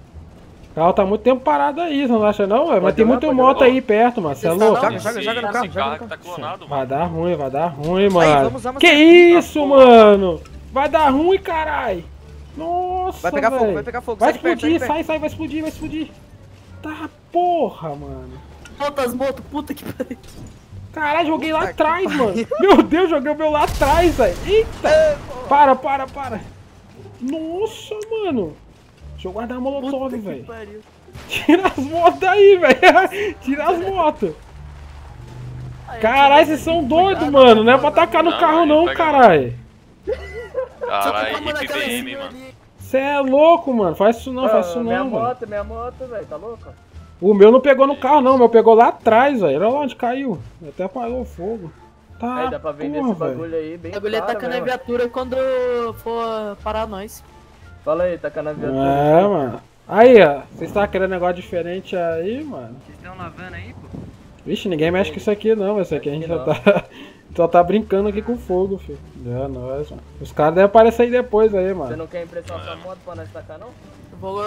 O carro tá muito tempo parado aí, você não acha não, velho? Mas tem muita moto aí perto, mano. Você é louco? Joga no carro, joga no carro. Tá clonado, mano. Vai dar ruim, mano. vamos usar uma Que cerveja. isso, mano? Vai dar ruim, caralho. Nossa, Vai pegar fogo, velho. vai pegar fogo. Vai sai de perto, explodir, sai de perto. vai explodir. Tá, porra, mano. Solta as motos, puta que pariu. Caralho, joguei lá atrás, mano. Meu Deus, joguei o meu lá atrás, velho. Eita. Para. Nossa, mano. Deixa eu guardar a molotov, Puta que velho. pariu. Tira as motos daí, velho. Tira as motos. Caralho, vocês são doidos, mano. Não é pra atacar no carro não, caralho. Caralho, IPVM, mano. Você é louco, mano. Faz isso não, faz isso Minha não, velho. moto, velho. Tá louco? O meu não pegou no carro não, o meu pegou lá atrás, velho. Olha lá onde caiu. Até apagou o fogo. Tá, Aí dá pra vender esse bagulho aí bem O bagulho é caro, tacando né, a viatura quando for parar nós. Fala aí, tacando a viatura. É, mano. Aí, ó. Vocês tá querendo negócio diferente aí, mano? Vocês estão lavando aí, pô? Vixe, ninguém mexe com isso aqui não. Isso aqui a gente só tá brincando aqui com fogo, filho. É nóis, mano. Os caras devem aparecer aí depois aí, mano. Você não quer emprestar sua moto pra nós tacar, não? Eu vou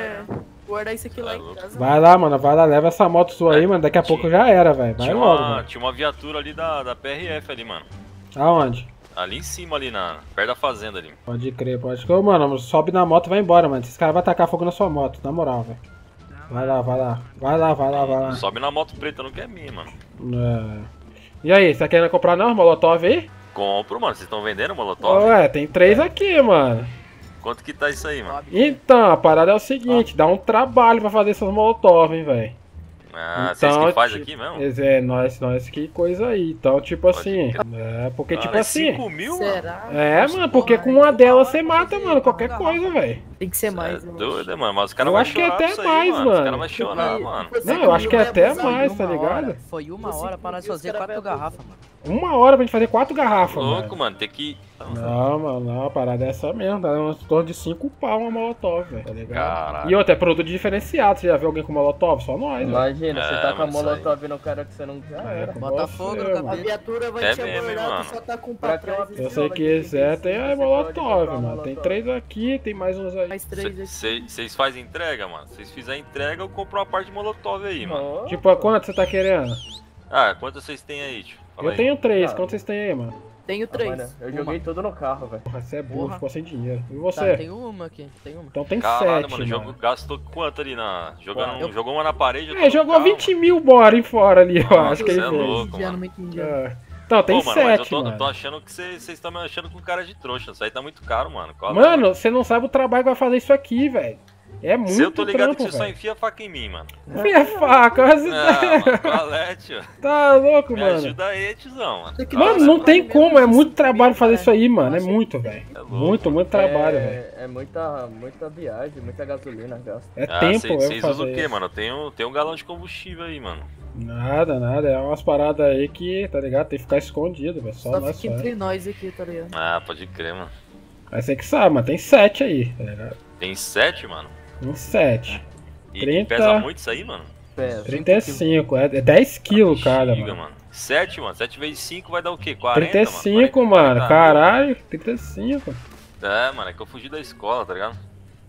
guardar isso aqui lá em casa. Vai lá, mano. Vai lá, leva essa moto sua aí, mano. Daqui a pouco já era, velho. Vai logo, mano. Tinha uma viatura ali da PRF ali, mano. Aonde? Ali em cima, ali perto da fazenda ali. Pode crer, pode crer. Ô, mano, sobe na moto e vai embora, mano. Esses caras vão tacar fogo na sua moto, na moral, velho. Vai lá, vai lá. Vai lá, vai lá, vai lá. Sobe na moto preta, não quer minha, mano. É. E aí, você tá querendo comprar não, Molotov aí? Compro, mano. Vocês estão vendendo Molotov? Ué, tem 3 aqui, mano. Quanto que tá isso aí, mano? Então, a parada é o seguinte, dá um trabalho pra fazer essas Molotov, hein, velho. Ah, vocês que faz aqui mesmo? É, nós que coisa aí. Então, tipo assim. É, porque tipo assim. 5 mil, será? É, mano, porque com uma delas você mata, mano, qualquer coisa, velho. Tem que ser mais. É doido, mano. Mas os caras Eu vão acho que é chorar até disso aí, mais, mano. mano. Os caras vão chorar, mano. Não, eu acho que é até mais, tá ligado? Foi 1 hora pra nós fazer 4 garrafas, mano. 1 hora pra gente fazer 4 garrafas, Louco, mano. mano. Tem que... Não, mano, não, a parada é essa mesmo. Dá uns torno de 5 pau uma Molotov, velho, tá ligado? Caralho. E outra, é produto diferenciado. Você já viu alguém com Molotov? Só nós, velho. Imagina, você tá com a mano, isso molotov no cara que você não quer. É, com Bota você, fogo no mano. A cabelo. viatura vai É te mesmo, abordar, mano. tu só tá com o Pra pra que uma trás. Se você quiser, tem a Molotov, mano. Tem 3 aqui, tem mais uns aí. Mais 3 aqui. Vocês fazem entrega, mano? Se vocês fizerem entrega, eu compro uma parte de Molotov aí, mano. Tipo, quanto você tá querendo? Ah, quantas vocês têm aí, tio? Fala Eu aí. tenho 3, quanto vocês têm aí, mano? Tenho Mano, 3. eu joguei tudo no carro, velho. Porra, você é burro, Porra. ficou sem dinheiro. E Tá, você? tem uma aqui, tem uma. Então tem Caralho, 7, mano. O jogo gastou quanto ali na... Jogou uma na parede. É, jogou 20 mil bora em fora ali, eu acho que ele Você é fez. louco, mano. É. Então, tem Pô, mano, mas 7, eu mano. tô achando que vocês estão me achando com cara de trouxa. Isso aí tá muito caro, mano. Qual é? Mano, você não sabe o trabalho que vai fazer isso aqui, velho. É muito Se eu tô ligado trampo, que você só velho. enfia a faca em mim, mano. Minha faca, mas... Ah, mano, qual é, tio? Tá louco, Me mano. ajuda aí, tiozão, mano. Mano, não tem como, é muito trabalho fazer isso aí, mano. É muito, velho. Muito trabalho, velho. É muita viagem, muita gasolina gasta. É tempo, eu Vocês fazer usam o quê, isso. mano? Tem um galão de combustível aí, mano. Nada. É umas paradas aí que, tá ligado? Tem que ficar escondido, velho. Só Só nós fica só. entre nós aqui, tá ligado? Ah, pode crer, mano. Mas você que sabe, mano. Tem 7 aí, tá ligado? Tem 7, mano? Tem 7. E 30. pesa muito isso aí, mano? Pesa. 35, é 10 quilos cada, Giga, mano. 7, mano. 7 vezes 5 vai dar o quê? 40, 35, mano. mano. 40. Caralho, 35. É, mano, é que eu fugi da escola, tá ligado?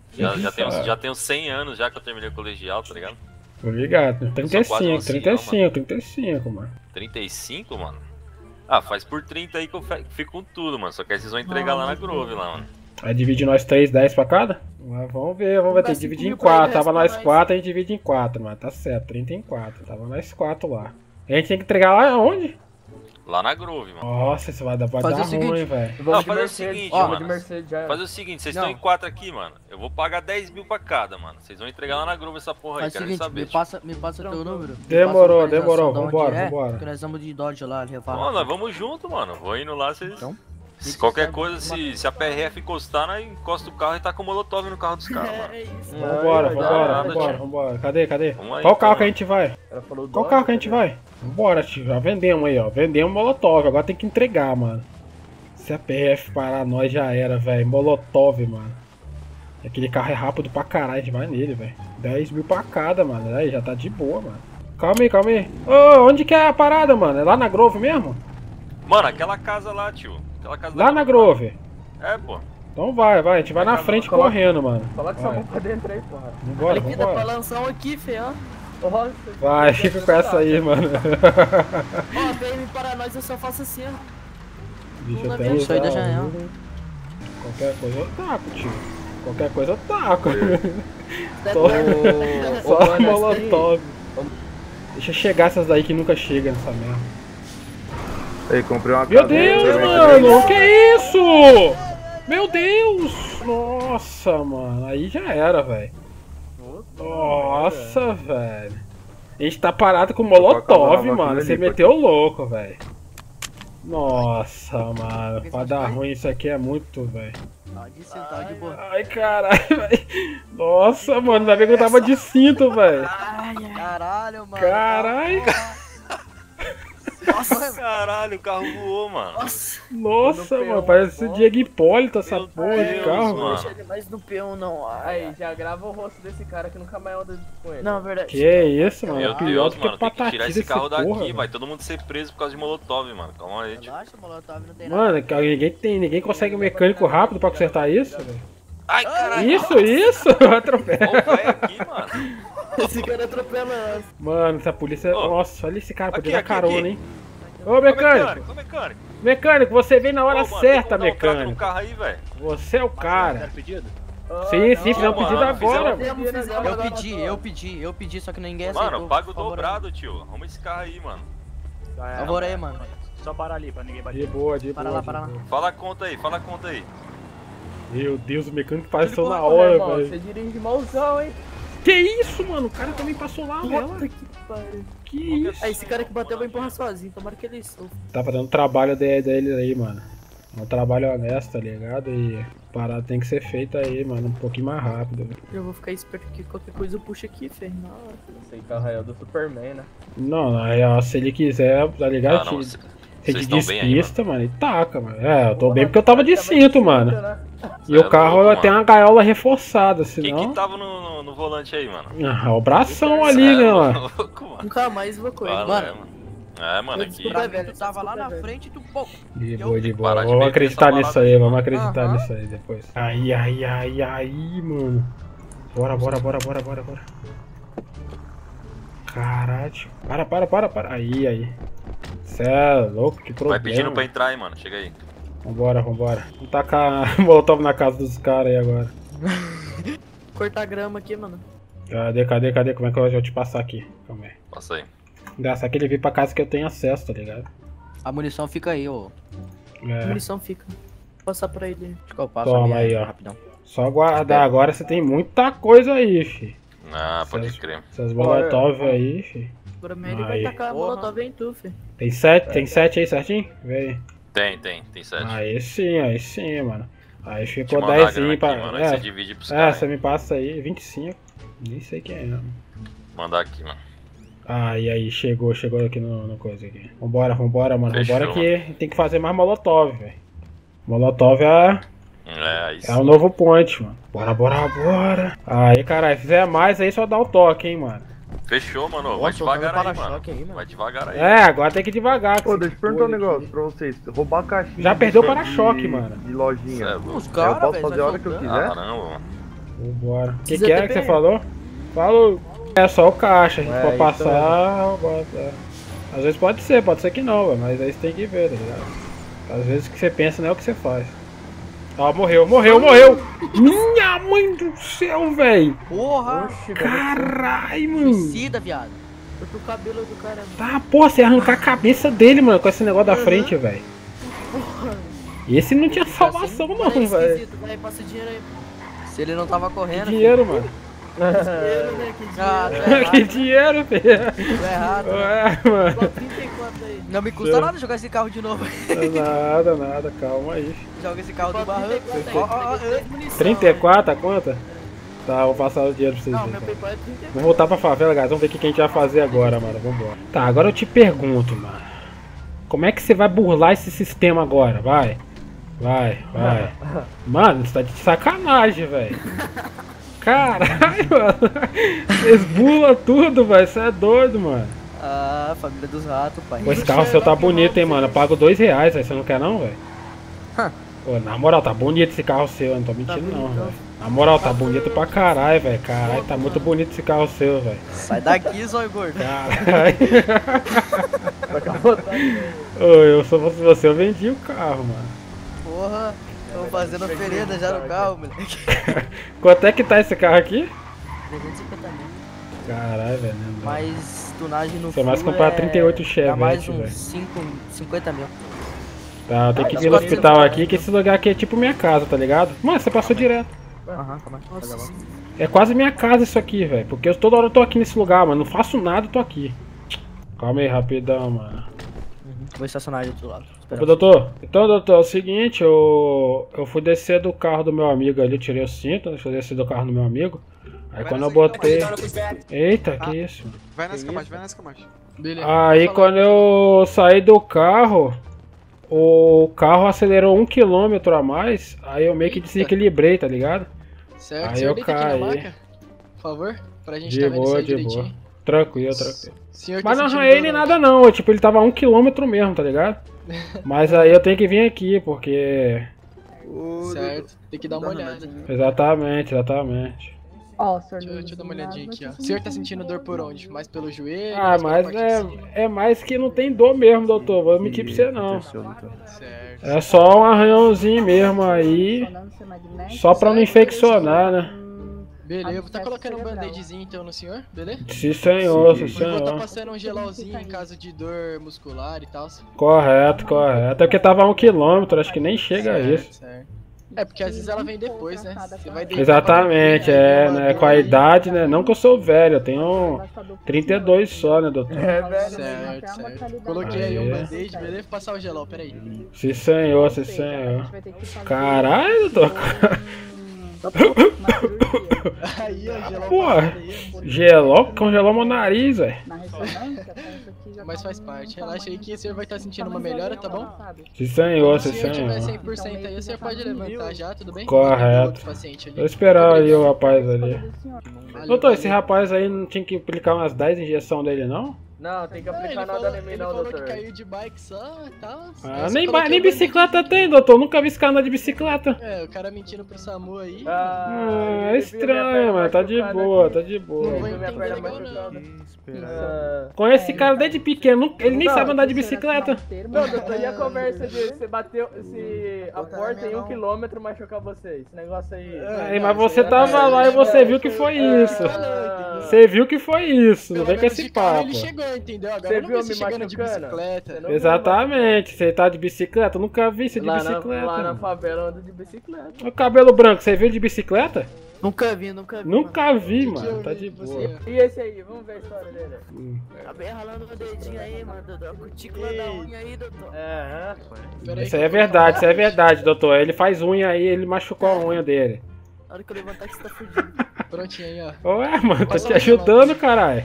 Já tenho 100 anos já que eu terminei o colegial, tá ligado? Tô ligado. sou quase um 35, mano. 35, mano? Ah, faz por 30 aí que eu fico com tudo, mano. Só que aí vocês vão entregar lá na Grove, lá, mano. Aí divide nós 3, 10 pra cada? Mas vamos ver. Tem que dividir em 4. Tava nós 4, a gente divide em 4, mano. Tá certo, 30 em 4. Tava nós 4 lá. A gente tem que entregar lá onde? Lá na Grove, mano. Nossa, isso vai dar Fazer o seguinte, ruim, velho. Não, fazer o seguinte, Ó, mano. de Mercedes já. Fazer o seguinte, vocês Não. estão em 4 aqui, mano. Eu vou pagar 10 mil pra cada, mano. Vocês vão entregar lá na Grove essa porra aí, Faz o quero nem seguinte, saber. me passa teu número. Demorou, Me passa a localização de onde vambora, é, vambora. Que nós vamos de Dodge lá, levar. Mano, nós vamos junto, mano. Vou indo lá, vocês... Então, Se qualquer coisa, se a PRF encostar, nós encosta o carro e tá com o molotov no carro dos caras, mano. É isso. Vambora. Cadê? Vamos aí, Qual carro então, que a gente vai? Ela falou Qual Dodge, carro que a gente vai? Vambora, tio. Já vendemos aí, ó. Vendemos Molotov. Agora tem que entregar, mano. Se a PF parar nós, já era, velho. Molotov, mano. Aquele carro é rápido pra caralho. A gente vai nele, velho. 10 mil pra cada, mano. Aí já tá de boa, mano. Calma aí. Ô, onde que é a parada, mano? É lá na Grove mesmo? Mano, aquela casa lá, tio. Aquela casa Lá na Grove. É, pô. Então vai. A gente vai na frente correndo, mano. Coloca essa mão pra dentro aí, porra. Vambora. Aqui dá pra lançar um aqui, feio, ó. Nossa, Vai, fica com essa aí, mano. Ó, PM para nós, eu só faço assim, ó. Deixa eu Não, até não, isso aí da usar janela. um. Qualquer coisa eu taco, tio. Qualquer coisa eu taco. Só molotov. Deixa chegar essas daí que nunca chega nessa merda. Aí, comprei uma Meu cadeira, Deus, também. mano! Que isso? Meu Deus! Nossa, mano. Aí já era, velho. Nossa, velho. A gente tá parado com molotov, aquilo mano. ali, Você pode meteu o louco, velho. Nossa, mano. Pra dar ruim isso aqui é muito, velho. Tá de boa. Ai, caralho, velho. Nossa, mano. Ainda bem que eu tava de cinto, velho. Caralho, mano. Caralho. Nossa, caralho, o carro voou, mano. Nossa, mano. Parece o Diego Hipólito essa porra de carro, Não mano. deixa ele mais no peão, não. Aí, já grava o rosto desse cara que nunca mais anda com ele. Não, é verdade. Que isso, mano. Meu Pior Deus, do que mano, tem que tirar Patati esse desse carro daqui, porra, vai todo mundo ser preso por causa de molotov, mano. Calma aí, tio. Relaxa, Molotov não tem nada. Mano, ninguém consegue um mecânico rápido pra consertar isso, velho. Ai, caralho. Isso, atropela. Ó o velho aqui, mano. Esse cara atropela. Mano, essa polícia. Ô, nossa, olha esse cara poder aqui, dar carona, aqui. hein? Ô, mecânico! Ô, mecânico. Mecânico, você vem na hora Ô, mano, certa, tem como dar um trato no mecânico. carro aí, velho. Você é o cara. Pedido? Sim, fizemos mano, pedido agora, fizemos. mano. Eu pedi, só que ninguém aceitou. Mano, paga o Por favor, dobrado, tio. Arruma esse carro aí, mano. Por favor aí, mano. Só parar ali pra ninguém bater. De boa, de Para boa. lá, de para lá. boa. Fala a conta aí, fala a conta aí. Meu Deus, o mecânico passou na Porra, hora, irmão, velho. Você dirige malzão, hein? Que isso, mano? O cara também passou lá, velho. Puta que pariu. Que isso? Esse cara que bateu vai empurrar sozinho, tomara que ele sofra. Tá fazendo o trabalho dele aí, mano. É um trabalho honesto, tá ligado? E a parada tem que ser feita aí, mano, um pouquinho mais rápido, velho. Eu vou ficar esperto que qualquer coisa eu puxo aqui, Fer. Na hora. Esse carro aí é do Superman, né? Não, na real, se ele quiser, tá ligado? Ah, não, Se vocês te estão bem aí, despista, mano, e taca, mano. É, eu tô bem porque eu tava de cinto, mano. E Cê o é carro louco, tem mano. uma gaiola reforçada, Quem senão. que tava no volante aí, mano? Ah, o bração ali, né, mano? Louco, mano. Nunca mais vou com ele. Fala, Mano, é, mano. É, mano, aqui. Desculpa, Velho, tava lá na frente e tu, pô. De boa, de parar boa. de Vamos beber acreditar essa nisso balada aí, aí, vamos mano. acreditar Aham. nisso aí depois. Aí, mano. Bora. Caralho. Para. Aí. Cê é louco, que problema. Vai pedindo pra entrar aí, mano. Chega aí. Vambora. Vamos tacar molotov na casa dos caras aí agora. cortar grama aqui, mano. Cadê? Como é que eu vou te passar aqui? Calma aí. Passa aí. Engraçado que ele veio pra casa que eu tenho acesso, tá ligado? A munição fica aí, ô. A É. munição fica. Vou passar pra ele. Acho que eu passo Toma a minha aí, ó. rapidão. Só guardar, agora você tem muita coisa aí, fi. Ah, pode crer. Essas molotov aí, fi. Agora ele vai Aí. tacar a molotov em tu, fi. Tem 7 aí certinho? Vem. Tem 7. Aí sim, mano. Aí Te ficou mandar a 10 grana pra. aqui, mano. Aí você divide pros caras. Você me passa aí, 25. Nem sei quem é, mano. Mandar aqui, mano. Aí, chegou aqui no coisa aqui. Vambora, mano. Fechou, Vambora que tem que fazer mais molotov, velho. Molotov é aí sim. o novo point, mano. Bora. Aí, caralho, se fizer mais aí, só dá o toque, hein, mano. Fechou, mano. Vai Nossa, devagar eu tava aí, mano. para-choque aí, mano. Vai devagar aí. É, agora tem que ir devagar. Pô, deixa eu perguntar um negócio pra vocês. Roubar caixinha. Já perdeu o de- para-choque, mano. De lojinha. Cê é louco. Os caras, eu posso velho, fazer só a hora que eu soltando. quiser? Caramba, mano. Vambora. O que Precisa é ter que você PR. falou? Falou. É só o caixa, a gente É, pode isso passar. Bota. Às vezes pode ser que não, velho, mas aí você tem que ver, tá ligado? Às vezes o que você pensa não é o que você faz. Ó, morreu! Minha mãe do céu, velho! Porra! Caralho, mano! Suicida, viado. Corta o cabelo do cara, mano. Tá, pô, você ia arrancar a cabeça dele, mano, com esse negócio da frente, velho. Esse não tinha salvação, não, Cara, é velho. esquisito, vai, passa dinheiro aí. Se ele não tava Que correndo. dinheiro, mano. Dinheiro, né? Que dinheiro. Ah, tá Que errado. dinheiro, filho. Tá errado. Ué, mano. Só 34 aí. Não me custa nada jogar esse carro de novo. Nada, calma aí. Joga esse carro Só do barranco. 34 aí. Ó, ó, ó, Peguei 2 munição, 34 a conta? Tá, vou passar o dinheiro pra vocês. Não, então. meu PayPal é 34. Vamos voltar pra favela, guys. Vamos ver o que a gente vai fazer agora, mano. Vambora. Tá, agora eu te pergunto, mano. Como é que você vai burlar esse sistema agora? Vai. Mano, você tá de sacanagem, velho. Caralho, mano. Vocês burlam tudo, velho. Você é doido, mano. Ah, família dos ratos, pai. Pô, esse carro seu tá bonito, hein, mano. Eu pago R$2, velho. Você não quer, não, velho? Pô, na moral, tá bonito esse carro seu. Eu não tô mentindo, não, velho. Na moral, tá bonito pra caralho, velho. Caralho, tá muito bonito esse carro seu, velho. Sai daqui, zóio gordo. Caralho. Ô, eu se fosse você, eu vendi o carro, mano. Porra, tô fazendo oferenda já no carro, moleque. Quanto é que tá esse carro aqui? 350 mil. Caralho, velho. não dá. Mais tunagem no Você vai full comprar é... 38 Dá mais Chevette, uns velho. 50 mil. Tá, eu tenho que Tá, vir no agora hospital você aqui, que esse lugar aqui é tipo minha casa, tá ligado? Mano, você passou direto. Aham, calma aí. Nossa, É quase minha casa isso aqui, velho. Porque eu toda hora eu tô aqui nesse lugar, mano. Não faço nada, eu tô aqui. Calma aí, rapidão, mano. Vou estacionar ali do outro lado. Ô, doutor. Então, doutor, é o seguinte, eu fui descer do carro do meu amigo ali, eu tirei o cinto, né? Fui descer do carro do meu amigo. Aí quando eu botei... Eita, que isso? Vai nessa camada, vai nessa camada. Aí quando eu saí do carro, o carro acelerou 1 km a mais, aí eu meio que desequilibrei, tá ligado? Certo, aí eu deita aqui na caí. maca, por favor, pra gente De tá vendo isso boa, aí de direitinho. boa. Tranquilo, tranquilo. Senhor, Mas tá não sentindo arranhei dor, nem né? nada não, tipo, ele tava a 1 km mesmo, tá ligado? Mas aí eu tenho que vir aqui, porque... Certo, tem que dar uma olhada. Exatamente, exatamente. Deixa eu dar uma olhadinha aqui, ó. O senhor tá sentindo dor por onde? Mais pelo joelho? Ah, mais mas pela parte de cima? é mais que não tem dor mesmo, doutor. Vou mentir pra você não. Certo. É só um arranhãozinho mesmo aí. Só pra não infeccionar, né? Beleza, eu vou estar colocando um band-aidzinho então no senhor, beleza? Sim, senhor, sim, Eu vou estar senhor. passando um gelolzinho em caso de dor muscular e tal. Correto, correto. Até porque tava a 1 km, acho que nem chega a isso. Certo. É, porque às vezes ela vem depois, né? Você vai deitar Exatamente, pra dormir, aí é, dá uma né? dor Com a aí. idade, né? Não que eu sou velho, eu tenho 32 só, né, doutor? Certo, certo. Coloquei aí um band-aid, beleza? Vou passar o gelol, peraí. Sim, senhor, sim, senhor. Caralho, doutor. Aí, ó, gelol. Pô, gelol, congelou meu nariz, velho. Mas faz parte. Relaxa aí que o senhor vai estar sentindo uma melhora, tá bom? Sim, senhor, sim, Se o senhor tiver senhor. 100% aí, o senhor pode levantar já, tudo bem? Correto. Outro paciente ali. Vou esperar aí o rapaz ali. Valeu, Doutor, esse valeu. rapaz aí não tinha que aplicar umas 10 injeções dele, não? Não, tem que Ele aplicar falou, nada em mim ele não, falou doutor. que caiu de bike só e tal. Ah, nem bicicleta tem, doutor. Nunca vi esse cara andar de bicicleta. É, o cara mentindo pro SAMU aí. Ah, é estranho, mano. Tá de boa, tá de boa. Não vou entender legal, não. Conheço esse cara desde pequeno. Ele nem sabe andar de bicicleta. Não, doutor, e a conversa de você bateu se a porta em 1 km machucar você? Esse negócio aí. Aí, mas você tava lá e você viu que foi isso. Você viu que foi isso. Não vem com esse papo. Ele chegou, entendeu? Agora Você eu não viu vi você me chegando de machucando? bicicleta. Exatamente. Você tá de bicicleta? Eu nunca vi você de Lá bicicleta. na favela eu ando de bicicleta. O cabelo branco, você viu de bicicleta? Nunca vi, nunca vi. Nunca vi, mano. Tá de boa. E esse aí? Vamos ver a história dele. Tá bem ralando o dedinho aí, mano. A cutícula da unha aí, doutor. Isso aí é verdade, isso aí é verdade, doutor. Ele faz unha aí, ele machucou a unha dele. Na hora que eu levantar que você tá fudido. Prontinho aí, ó. Ué, mano, tô te ajudando, caralho.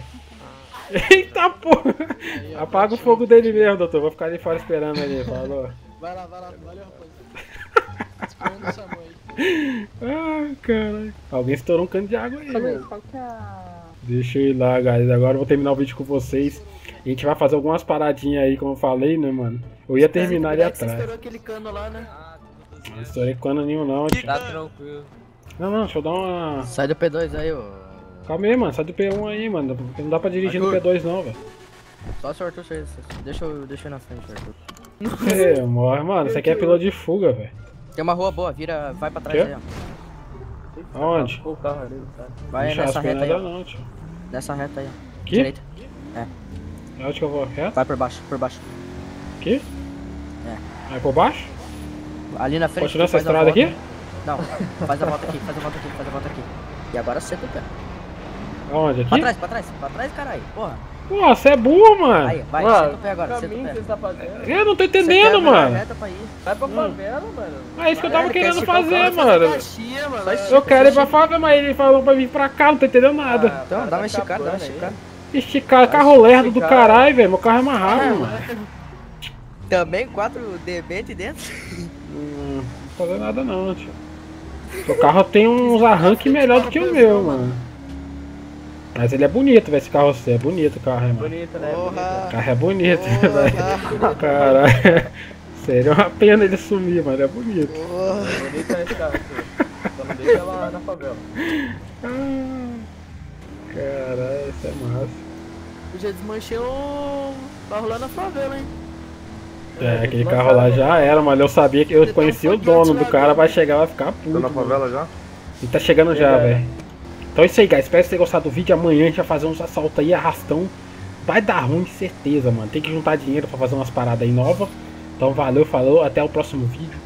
Eita porra! Apaga o fogo dele mesmo, doutor. Vou ficar ali fora esperando ali, falou. Vai lá, valeu, rapaz. Esperando o SAMU aí. Ah, caralho. Alguém estourou um cano de água aí, mano. Qual que é a... Deixa eu ir lá, guys. Agora eu vou terminar o vídeo com vocês. A gente vai fazer algumas paradinhas aí, como eu falei, né, mano? Eu ia terminar ali Você atrás. estourou aquele cano lá, né? Não estourei cano nenhum, não. Tio. Tá tranquilo. Não, deixa eu dar uma... Sai do P2 aí, ô. Calma aí, mano. Sai do P1 aí, mano. Porque não dá pra dirigir no P2, não, velho. Só se o Arthur sair. Deixa eu ir na frente, Arthur. Ei, morre, mano. Isso aqui é piloto de fuga, velho. Tem uma rua boa, vira, vai pra trás Quê? aí, ó. Aonde? Vai Não nessa chasca reta aí, nada ó. não, tio. Nessa reta aí, ó. Aqui? Direita. É. Onde que eu vou? Reto? Vai por baixo, por baixo. Aqui? É. Aí por baixo? Ali na frente. Continua essa faz a estrada volta. aqui? Não, faz a volta aqui, faz a volta aqui, faz a volta aqui. E agora senta o pé. Aonde? Aqui? Pra trás, caralho. Porra. Pô, você é burro, mano. Aí, vai, Mano, senta o pé agora, senta o caminho pé. que você tá fazendo? Eu não tô Você quer entendendo, a melhor mano. reta pra ir. Vai pra favela, mano. É isso que eu tava Ele quer querendo esticar o fazer, carro, mano. Caxia, mano. Eu quero ir pra favela, mas ele falou pra vir pra cá, não tô entendendo nada. Então, dá uma esticada, dá uma esticada. Esticar, carro lerdo do caralho, velho. Meu carro é mais rápido, mano. Também 4 debate dentro? Não vou fazer nada não, tio. O carro tem uns arranques melhor do que o meu, mano. Mas ele é bonito, velho, esse carro assim. É bonito o carro, mano. Bonito, né? O carro é bonito, velho. Caralho. Seria uma pena ele sumir, mas ele é bonito. Bonito é esse carro, filho. Só não deixa lá na favela. Caralho, isso é massa. Eu já desmanchei o carro lá na favela, hein? É, aquele carro lá já era, mano. Eu sabia que eu conhecia o dono do cara, vai chegar, vai ficar puto. Tô na mano. favela já? Ele tá chegando já, velho. Então é isso aí, guys. Espero que vocês tenham gostado do vídeo. Amanhã a gente vai fazer uns assaltos aí, arrastão. Vai dar ruim, certeza, mano. Tem que juntar dinheiro pra fazer umas paradas aí novas. Então valeu, falou. Até o próximo vídeo.